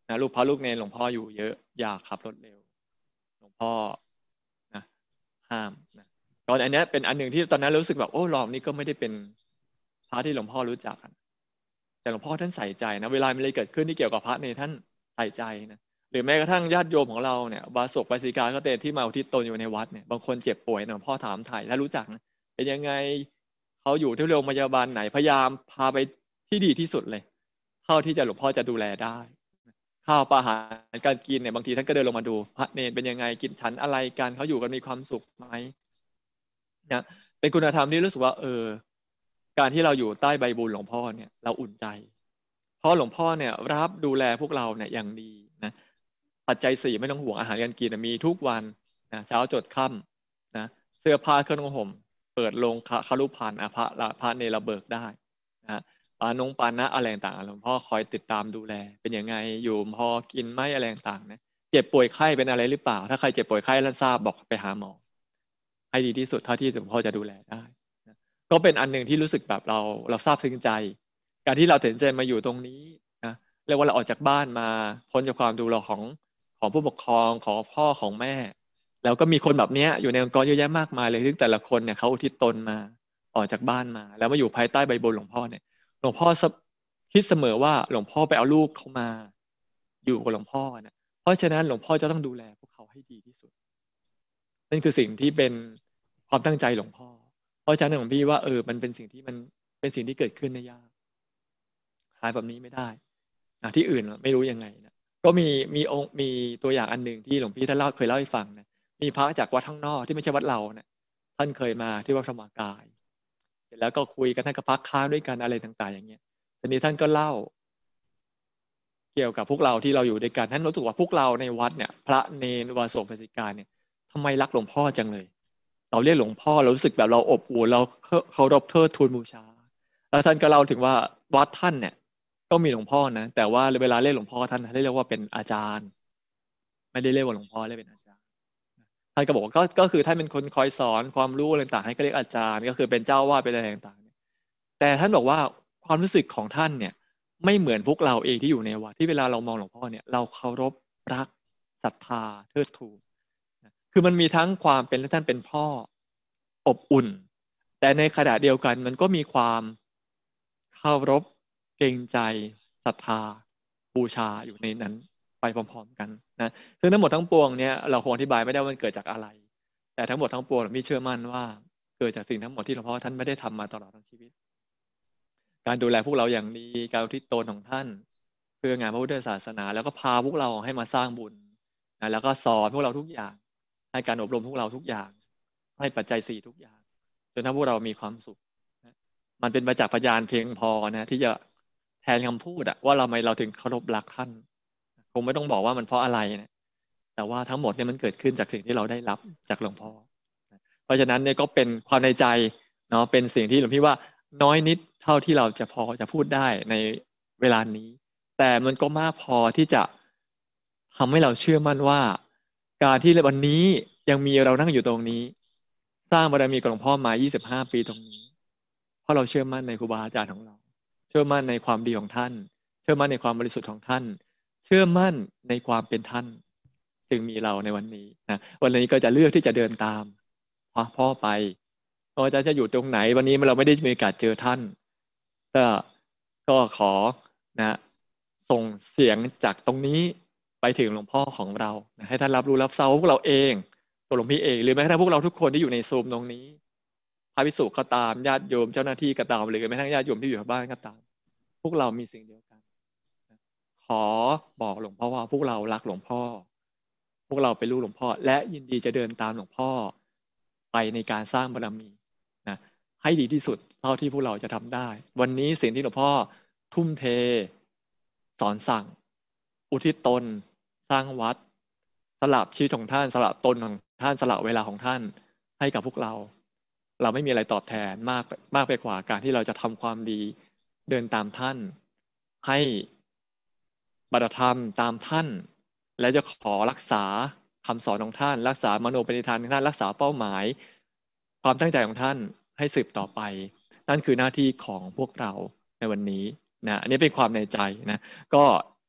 นะลูกพระลูกเนรหลวงพ่ออยู่เยอะอย่าขับรถเร็วหลวงพ่อนะห้ามนะตอนอันนี้เป็นอันหนึ่งที่ตอนนั้นรู้สึกแบบโอ้รอบนี้ก็ไม่ได้เป็นพระที่หลวงพ่อรู้จักแต่หลวงพ่อท่านใส่ใจนะเวลามีอะไรเกิดขึ้นที่เกี่ยวกับพระเนรท่านใส่ใจนะหรือแม้กระทั่งญาติโยมของเราเนี่ยบาศกบาสิกาก็เตที่มาอุทิศตนอยู่ในวัดเนี่ยบางคนเจ็บป่วยหลวงพ่อถามไถ่ถ้ารู้จักนะเป็นยังไงเขาอยู่ที่โรงพยาบาลไหนพยายามพาไปที่ดีที่สุดเลยเท่าที่จะหลวงพ่อจะดูแลได้ข้าวปลาอาหารการกินเนี่ยบางทีท่านก็เดินลงมาดูพระเนรเป็นยังไงกินฉันอะไรกันเขาอยู่กันมีความสุขไหมนะเป็นคุณธรรมที่รู้สึกว่าการที่เราอยู่ใต้ใบบุญหลวงพ่อเนี่ยเราอุ่นใจเพราะหลวงพ่อเนี่ยรับดูแลพวกเราเนี่ยอย่างดีนะปัจจัยสี่ไม่ต้องห่วงอาหารการกินมีทุกวันนะเช้าจดค่ำนะเสื้อผ้าเครื่องนุ่งห่มเปิดลงคารุพันธ์พระเนรเบิกได้นะปานะอะไรต่างๆหลวงพ่อคอยติดตามดูแลเป็นยังไงอยู่พอกินไหมอะไรต่างๆนะเจ็บป่วยไข้เป็นอะไรหรือเปล่าถ้าใครเจ็บป่วยไข้แล้วทราบบอกไปหาหมอให้ดีที่สุดเท่าที่หลวงพ่อจะดูแลได้นะก็เป็นอันหนึ่งที่รู้สึกแบบเราซาบซึ้งใจการที่เราตัดสินใจมาอยู่ตรงนี้นะเรียกว่าเราออกจากบ้านมาพ้นจากความดูแลของผู้ปกครองของพ่อของแม่แล้วก็มีคนแบบนี้อยู่ในองค์กรเยอะแยะมากมายเลยซึ่งแต่ละคนเนี่ยเขาอุทิศตนมาออกจากบ้านมาแล้วมาอยู่ภายใต้ใบบุญหลวงพ่อเนี่ยหลวงพ่อคิดเสมอว่าหลวงพ่อไปเอาลูกเขามาอยู่กับหลวงพ่อนะเพราะฉะนั้นหลวงพ่อจะต้องดูแลพวกเขาให้ดีที่สุดนั่นคือสิ่งที่เป็นความตั้งใจหลวงพ่อเพราะฉะนั้นหลวงพี่ว่ามันเป็นสิ่งที่มันเป็นสิ่งที่เกิดขึ้นในยากหายแบบนี้ไม่ได้ที่อื่นไม่รู้ยังไงนะก็มีตัวอย่างอันหนึ่งที่หลวงพี่ท่านเคยเล่าให้ฟังนะมีพระจากวัดข้างนอกที่ไม่ใช่วัดเรานะท่านเคยมาที่วัดธรรมกายเสร็จแล้วก็คุยกันท่านก็พักค้างด้วยกันอะไรต่างๆอย่างเงี้ยทีนี้ท่านก็เล่าเกี่ยวกับพวกเราที่เราอยู่ด้วยกันท่านรู้สึกว่าพวกเราในวัดเนี่ยพระเนรวาโสภาสิกาเนี่ยทำไมรักหลวงพ่อจังเลยเราเรียกหลวงพ่อเรารู้สึกแบบเราอบอุ่นเราเคารพเทิดทูนบูชาแล้วท่านก็เล่าถึงว่าวัดท่านเนี่ยก็มีหลวงพ่อนะแต่ว่าเวลาเรียกหลวงพ่อท่านเรียกว่าเป็นอาจารย์ไม่ได้เรียกว่าหลวงพ่อเรียกเป็นอาจารย์ท่านก็บอกว่าก็คือท่านเป็นคนคอยสอนความรู้อะไรต่างๆให้ก็เรียกอาจารย์ก็คือเป็นเจ้าวาดเป็นอะไรต่างๆแต่ท่านบอกว่าความรู้สึกของท่านเนี่ยไม่เหมือนพวกเราเองที่อยู่ในวัดที่เวลาเรามองหลวงพ่อเนี่ยเราเคารพรักศรัทธาเทิดทูนคือมันมีทั้งความเป็นท่านเป็นพ่ออบอุ่นแต่ในขณะเดียวกันมันก็มีความเคารพเกรงใจศรัทธาบูชาอยู่ในนั้นไปพร้อมๆกันนะซึ่งทั้งหมดทั้งปวงเนี่ยเราคงอธิบายไม่ได้ว่ามันเกิดจากอะไรแต่ทั้งหมดทั้งปวงเราเชื่อมั่นว่าเกิดจากสิ่งทั้งหมดที่หลวงพ่อท่านไม่ได้ทำมาตลอดทั้งชีวิตการดูแลพวกเราอย่างดีการอุทิศตนของท่านเพื่องานพระพุทธศาสนาแล้วก็พาพวกเราให้มาสร้างบุญนะแล้วก็สอนพวกเราทุกอย่างให้การอบรมพวกเราทุกอย่างให้ปัจจัยสี่ทุกอย่างจนทำพวกเรามีความสุขมันเป็นประจักษ์พยานเพียงพอนะที่จะแทนคำพูดว่าเราถึงเคารพรักท่านคงไม่ต้องบอกว่ามันเพราะอะไรนะแต่ว่าทั้งหมดเนี่ยมันเกิดขึ้นจากสิ่งที่เราได้รับจากหลวงพ่อเพราะฉะนั้นเนี่ยก็เป็นความในใจเนาะเป็นสิ่งที่หลวงพี่ว่าน้อยนิดเท่าที่เราจะพอจะพูดได้ในเวลานี้แต่มันก็มากพอที่จะทำให้เราเชื่อมั่นว่าการที่วันนี้ยังมีเรานั่งอยู่ตรงนี้สร้างบารมีกับหลวงพ่อมา25 ปีตรงนี้เพราะเราเชื่อมั่นในครูบาอาจารย์ของเราเชื่อมั่นในความดีของท่านเชื่อมั่นในความบริสุทธิ์ของท่านเชื่อมั่นในความเป็นท่านจึงมีเราในวันนี้นะวันนี้ก็จะเลือกที่จะเดินตามพ่อไปอาจารย์จะอยู่ตรงไหนวันนี้เราไม่ได้มีโอกาสเจอท่านก็ขอนะส่งเสียงจากตรงนี้ไปถึงหลวงพ่อของเรานะให้ท่านรับรู้รับทราบพวกเราเองตัวหลวงพี่เองหรือแม้กระทั่งพวกเราทุกคนที่อยู่ในซูมตรงนี้พระภิกษุก็ตามญาติโยมเจ้าหน้าที่ก็ตามหรือแม้กระทั่งญาติโยมที่อยู่บ้านก็ตามพวกเรามีสิ่งเดียวกันขอบอกหลวงพ่อว่าพวกเรารักหลวงพ่อพวกเราเป็นลูกหลวงพ่อและยินดีจะเดินตามหลวงพ่อไปในการสร้างบารมีนะให้ดีที่สุดเท่าที่พวกเราจะทำได้วันนี้สิ่งที่หลวงพ่อทุ่มเทสอนสั่งอุทิศตนสร้างวัดสละชีวิตของท่านสละตนของท่านสละเวลาของท่านให้กับพวกเราไม่มีอะไรตอบแทนมากไปกว่าการที่เราจะทำความดีเดินตามท่านให้ปฏิบัติธรรมตามท่านและจะขอรักษาคำสอนของท่านรักษามโนปณิธานของท่านรักษาเป้าหมายความตั้งใจของท่านให้สืบต่อไปนั่นคือหน้าที่ของพวกเราในวันนี้นะอันนี้เป็นความในใจนะก็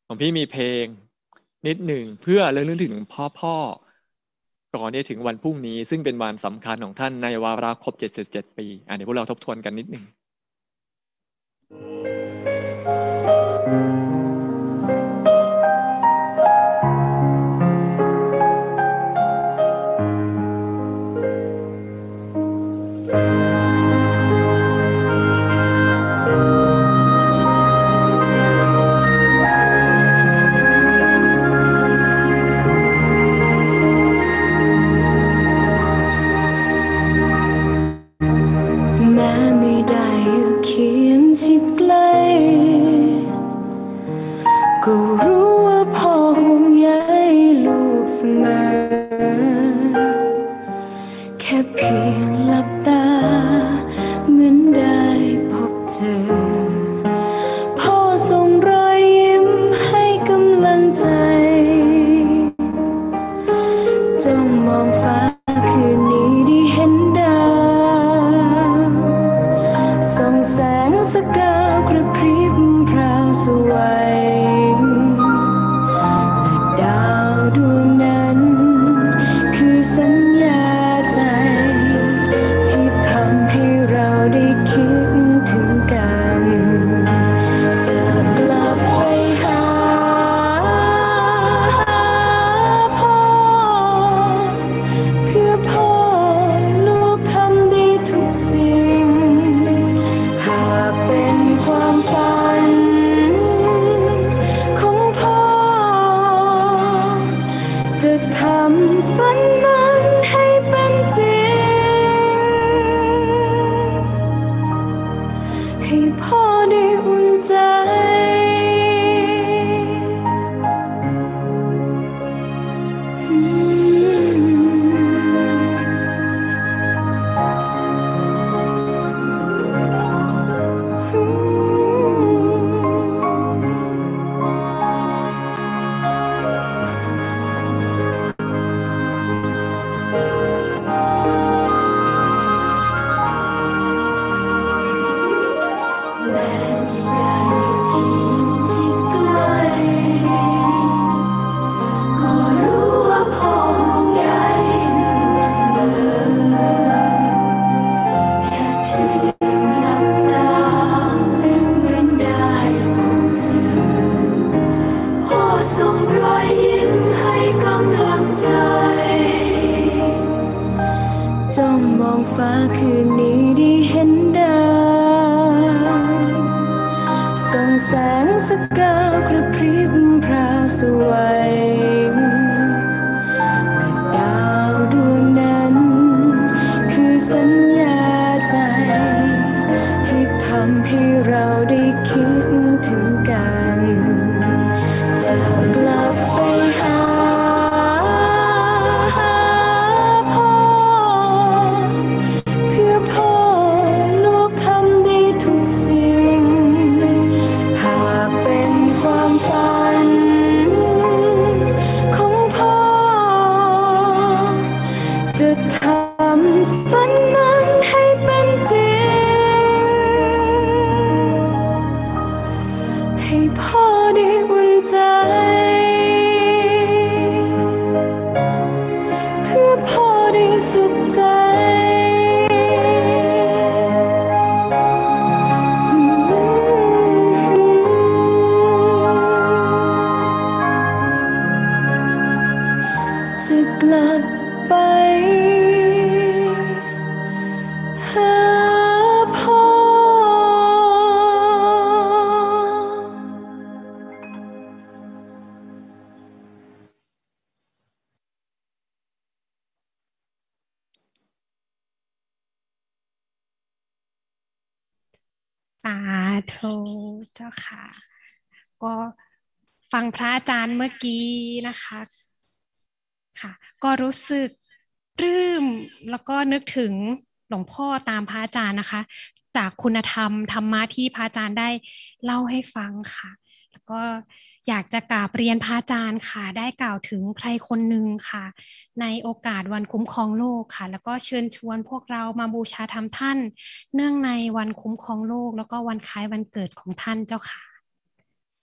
ของพี่มีเพลงนิดหนึ่งเพื่อระลึกถึงพ่อก่อนที่จะถึงวันพรุ่งนี้ซึ่งเป็นวันสำคัญของท่านในวาระครบ77 ปีเดี๋ยวพวกเราทบทวนกันนิดหนึ่งแม้ไม่ได้อยู่เคียงชิดใกล้ก็รู้ว่าพ่อห่วงใยลูกเสมอแค่เพียงหลับตาเหมือนได้พบเจอพ่อส่งรอยยิ้มให้กำลังใจจ้องมองฟ้าคืนนี้ได้เห็นดาวส่องแสงสกาวกระพริบพราวสวยและดาวดวงนั้นคือสัญญาใจที่ทำให้เราได้คิดถึงกันจะกลับไปหาพ่อเพื่อพ่อลูกทำดีทุกสิ่งหากเป็นความฝันของพ่อจะทำฝันนั้นให้เป็นจริงให้พ่อได้อุ่นใจแม้ไม่ได้อยู่เคียงชิดใกล้ก็รู้ว่าพ่อห่วงใยลูกเสมอแค่เพียงหลับตาเหมือนได้พบเจอพ่อส่งรอยยิ้มให้กำลังใจจ้องมองฟ้าคืนนี้ได้เห็นดาวส่องแสงสกาวกระพริบพราวสวยและดาวดวงนั้นคือสัญญาใจที่ทำให้เราได้คิดถึงกันจะกลับไปหาพ่อเพื่อพ่อลูกทำดีทุกสิ่งหากเป็นความฝันของพ่อจะทำฝันนั้นให้เป็นจริงให้พ่อได้อุ่นใจเพื่อพ่อได้สุขใจจะกลับไปหาพ่อสาธุเจ้าค่ะ ก็ฟังพระอาจารย์เมื่อกี้นะคะค่ะ ก็รู้สึกปลื้มแล้วก็นึกถึงหลวงพ่อตามพระอาจารย์นะคะ จากคุณธรรมธรรมะที่พระอาจารย์ได้เล่าให้ฟังค่ะ แล้วก็อยากจะกราบเรียนพระอาจารย์ค่ะ ได้กล่าวถึงใครคนหนึ่งค่ะ ในโอกาสวันคุ้มครองโลกค่ะ แล้วก็เชิญชวนพวกเรามาบูชาธรรมท่าน เนื่องในวันคุ้มครองโลก แล้วก็วันคล้ายวันเกิดของท่านเจ้าค่ะโอเค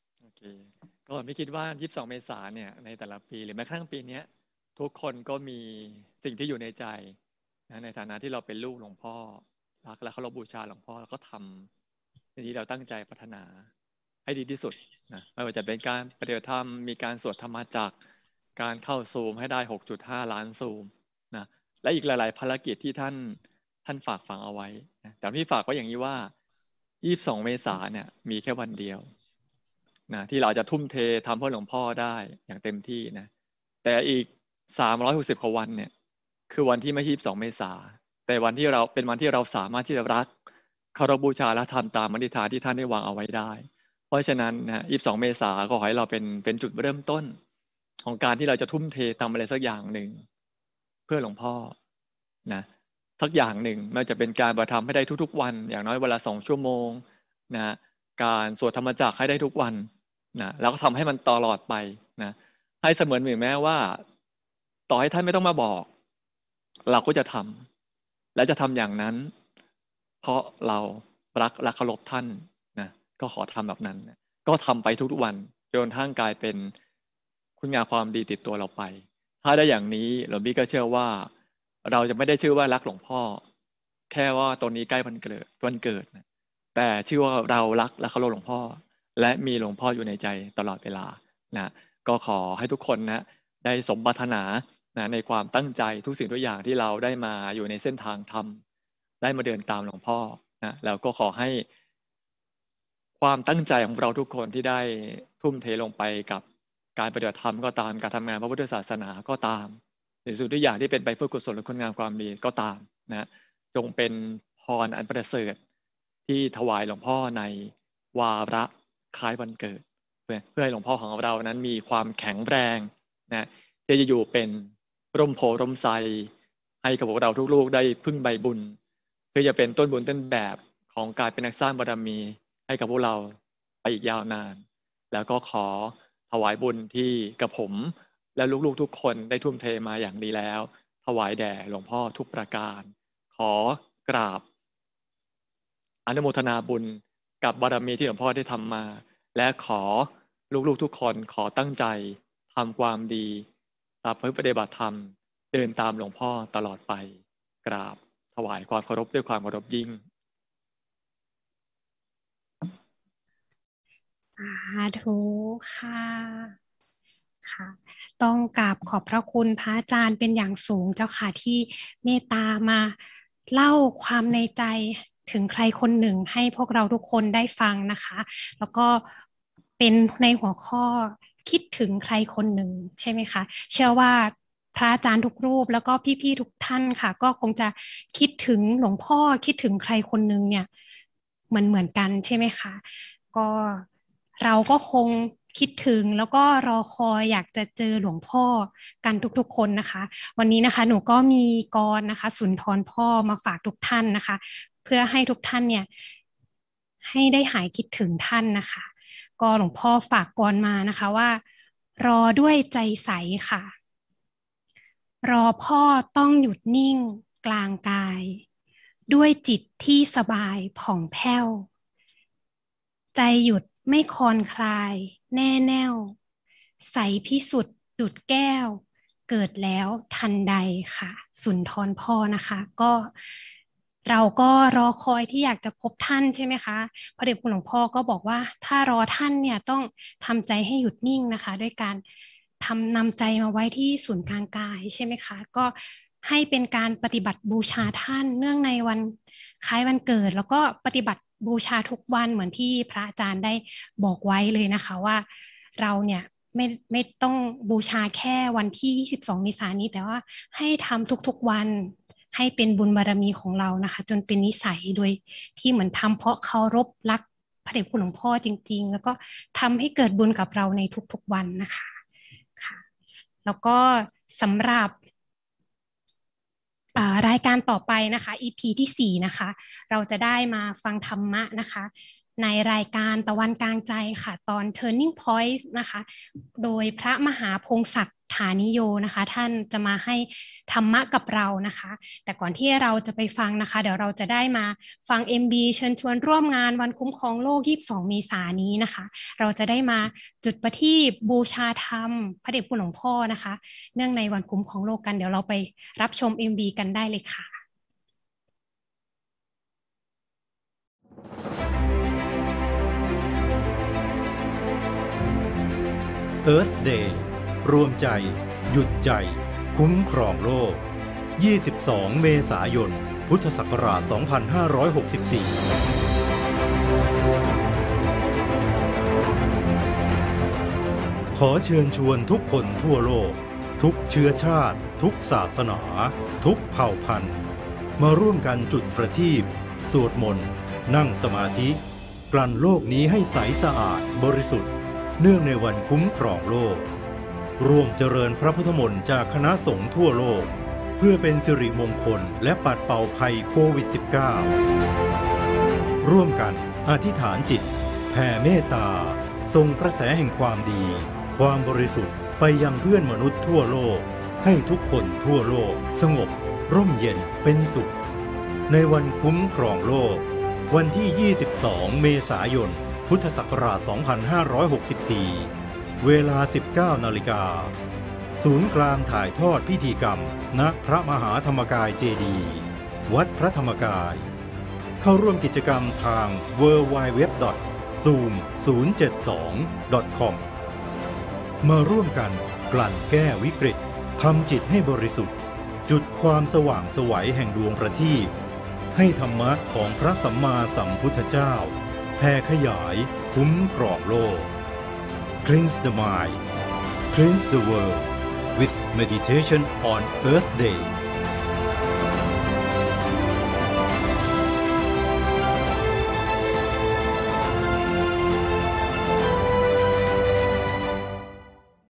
ก็ไม่คิดว่า22 เมษายนเนี่ยในแต่ละปีหรือแม้กระทั่งปีนี้ทุกคนก็มีสิ่งที่อยู่ในใจนะในฐานะที่เราเป็นลูกหลวงพ่อรักและเคารพบูชาหลวงพ่อแล้วก็ทำในที่เราตั้งใจพัฒนาให้ดีที่สุดนะไม่ว่าจะเป็นการปฏิบัติธรรมมีการสวดธรรมจักรการเข้าซูมให้ได้ 6.5 ล้านซูมนะและอีกหลายๆภารกิจที่ท่านฝากฝังเอาไว้นะแต่ที่ฝากไว้อย่างนี้ว่า22 เมษายนเนี่ยมีแค่วันเดียวนะที่เราจะทุ่มเททำเพื่อหลวงพ่อได้อย่างเต็มที่นะแต่อีก360 กว่าวันเนี่ยคือวันที่ไม่22 เมษายนแต่วันที่เราเป็นวันที่เราสามารถที่จะรักเคารพบูชาและทำตามมติฐานที่ท่านได้วางเอาไว้ได้เพราะฉะนั้นนะ22 เมษายนก็ขอให้เราเป็นจุดเริ่มต้นของการที่เราจะทุ่มเททำอะไรสักอย่างหนึ่งเพื่อหลวงพ่อนะสักอย่างหนึ่งไม่ว่าจะเป็นการปฏิบัติธรรมให้ได้ทุกๆวันอย่างน้อยเวลา2 ชั่วโมงนะการสวดธรรมจักรให้ได้ทุกวันนะแล้วก็ทำให้มันตลอดไปนะให้เสมือนแม้ว่าต่อให้ท่านไม่ต้องมาบอกเราก็จะทำและจะทำอย่างนั้นเพราะเรารักและเคารพท่านนะก็ขอทำแบบนั้นนะก็ทำไปทุกๆวันจนทั้งกลายเป็นคุณงามความดีติดตัวเราไปถ้าได้อย่างนี้หลวงพี่ก็เชื่อว่าเราจะไม่ได้ชื่อว่ารักหลวงพ่อแค่ว่าตอนนี้ใกล้วันเกิดนะแต่ชื่อว่าเรารักและเคารพหลวงพ่อและมีหลวงพ่ออยู่ในใจตลอดเวลานะก็ขอให้ทุกคนนะได้สมปรารถนานะในความตั้งใจทุกสิ่งทุกอย่างที่เราได้มาอยู่ในเส้นทางธรรมได้มาเดินตามหลวงพ่อนะแล้วก็ขอให้ความตั้งใจของเราทุกคนที่ได้ทุ่มเทลงไปกับการปฏิบัติธรรมก็ตามการทำงานพระพุทธศาสนาก็ตามในสิ่งทุกอย่างที่เป็นไปเพื่อกุศลและคุณงามความดีก็ตามนะจงเป็นพรอันประเสริฐที่ถวายหลวงพ่อในวาระคล้ายวันเกิดเพื่อให้หลวงพ่อของเรานั้นมีความแข็งแรงนะที่จะอยู่เป็นร่มโพร่มไทรให้กับพวกเราทุกลูกได้พึ่งใบบุญเพื่อจะเป็นต้นบุญต้นแบบของการเป็นนักสร้างบารมีให้กับพวกเราไปอีกยาวนานแล้วก็ขอถวายบุญที่กับผมและลูกๆทุกคนได้ทุ่มเทมาอย่างดีแล้วถวายแด่หลวงพ่อทุกประการขอกราบอนุโมทนาบุญกับบารมีที่หลวงพ่อได้ทำมาและขอลูกๆทุกคนขอตั้งใจทำความดีตามปฏิบัติธรรมเดินตามหลวงพ่อตลอดไปกราบถวายความเคารพด้วยความเคารพยิ่งสาธุค่ะค่ะต้องกราบขอบพระคุณพระอาจารย์เป็นอย่างสูงเจ้าค่ะที่เมตตามาเล่าความในใจถึงใครคนหนึ่งให้พวกเราทุกคนได้ฟังนะคะแล้วก็เป็นในหัวข้อคิดถึงใครคนหนึ่งใช่ไหมคะเชื่อว่าพระอาจารย์ทุกรูปแล้วก็พี่ๆทุกท่านค่ะก็คงจะคิดถึงหลวงพ่อคิดถึงใครคนหนึ่งเนี่ยเหมือนกันใช่ไหมคะก็เราก็คงคิดถึงแล้วก็รอคอยอยากจะเจอหลวงพ่อกันทุกๆคนนะคะวันนี้นะคะหนูก็มีกรนะคะสุนทรพ่อมาฝากทุกท่านนะคะเพื่อให้ทุกท่านเนี่ยให้ได้หายคิดถึงท่านนะคะก็หลวงพ่อฝากกรมานะคะว่ารอด้วยใจใสค่ะรอพ่อต้องหยุดนิ่งกลางกายด้วยจิตที่สบายผ่องแผ้วใจหยุดไม่คลอนคลายแน่แน่วใสพิสุทธิ์ดุจแก้วเกิดแล้วทันใดค่ะสุนทรพ่อนะคะก็เราก็รอคอยที่อยากจะพบท่านใช่ไหมคะพระเดชคุณหลวงพ่อก็บอกว่าถ้ารอท่านเนี่ยต้องทำใจให้หยุดนิ่งนะคะด้วยการนำใจมาไว้ที่ศูนย์กลางกายใช่ไหมคะก็ให้เป็นการปฏิบัติบูชาท่านเนื่องในวันคล้ายวันเกิดแล้วก็ปฏิบัติบูชาทุกวันเหมือนที่พระอาจารย์ได้บอกไว้เลยนะคะว่าเราเนี่ยไม่ต้องบูชาแค่วันที่22 เมษายนนี้แต่ว่าให้ทำทุกๆวันให้เป็นบุญบารมีของเรานะคะจนเป็นนิสัยโดยที่เหมือนทำเพราะเคารพรักพระเดชคุณหลวงพ่อจริงๆแล้วก็ทำให้เกิดบุญกับเราในทุกๆวันนะคะค่ะแล้วก็สำหรับรายการต่อไปนะคะ EP ที่4นะคะเราจะได้มาฟังธรรมะนะคะในรายการตะวันกลางใจค่ะตอน Turning Point นะคะโดยพระมหาพงศักดิ์ฐานิโยนะคะท่านจะมาให้ธรรมะกับเรานะคะแต่ก่อนที่เราจะไปฟังนะคะเดี๋ยวเราจะได้มาฟัง MB เชิญชวนร่วมงานวันคุ้มครองโลก22 เมษายนนี้นะคะเราจะได้มาจุดประทีปบูชาธรรมพระเดชคุณหลวงพ่อนะคะเนื่องในวันคุ้มครองโลกกันเดี๋ยวเราไปรับชม MB กันได้เลยค่ะ Earth Day รวมใจหยุดใจคุ้มครองโลก22 เมษายน พุทธศักราช 2564 ขอเชิญชวนทุกคนทั่วโลกทุกเชื้อชาติทุกศาสนาทุกเผ่าพันธุ์มาร่วมกันจุดประทีปสวดมนต์นั่งสมาธิกลั่นโลกนี้ให้ใสสะอาดบริสุทธิ์เนื่องในวันคุ้มครองโลกร่วมเจริญพระพุทธมนต์จากคณะสงฆ์ทั่วโลกเพื่อเป็นสิริมงคลและปัดเป่าภัยโควิด -19 ร่วมกันอธิษฐานจิตแผ่เมตตาส่งกระแสแห่งความดีความบริสุทธิ์ไปยังเพื่อนมนุษย์ทั่วโลกให้ทุกคนทั่วโลกสงบร่มเย็นเป็นสุขในวันคุ้มครองโลกวันที่ 22 เมษายน พุทธศักราช 2564 เวลา 19 นาฬิกาศูนย์กลางถ่ายทอดพิธีกรรมณพระมหาธรรมกายเจดีย์วัดพระธรรมกายเข้าร่วมกิจกรรมทาง www.zoom072.com มาร่วมกันกลั่นแก้วิกฤตทำจิตให้บริสุทธิ์จุดความสว่างไสวแห่งดวงประทีปให้ธรรมะของพระสัมมาสัมพุทธเจ้าแผ่ขยายคุ้มครองโลก Cleanse the mind Cleanse the world with meditation on Earth Day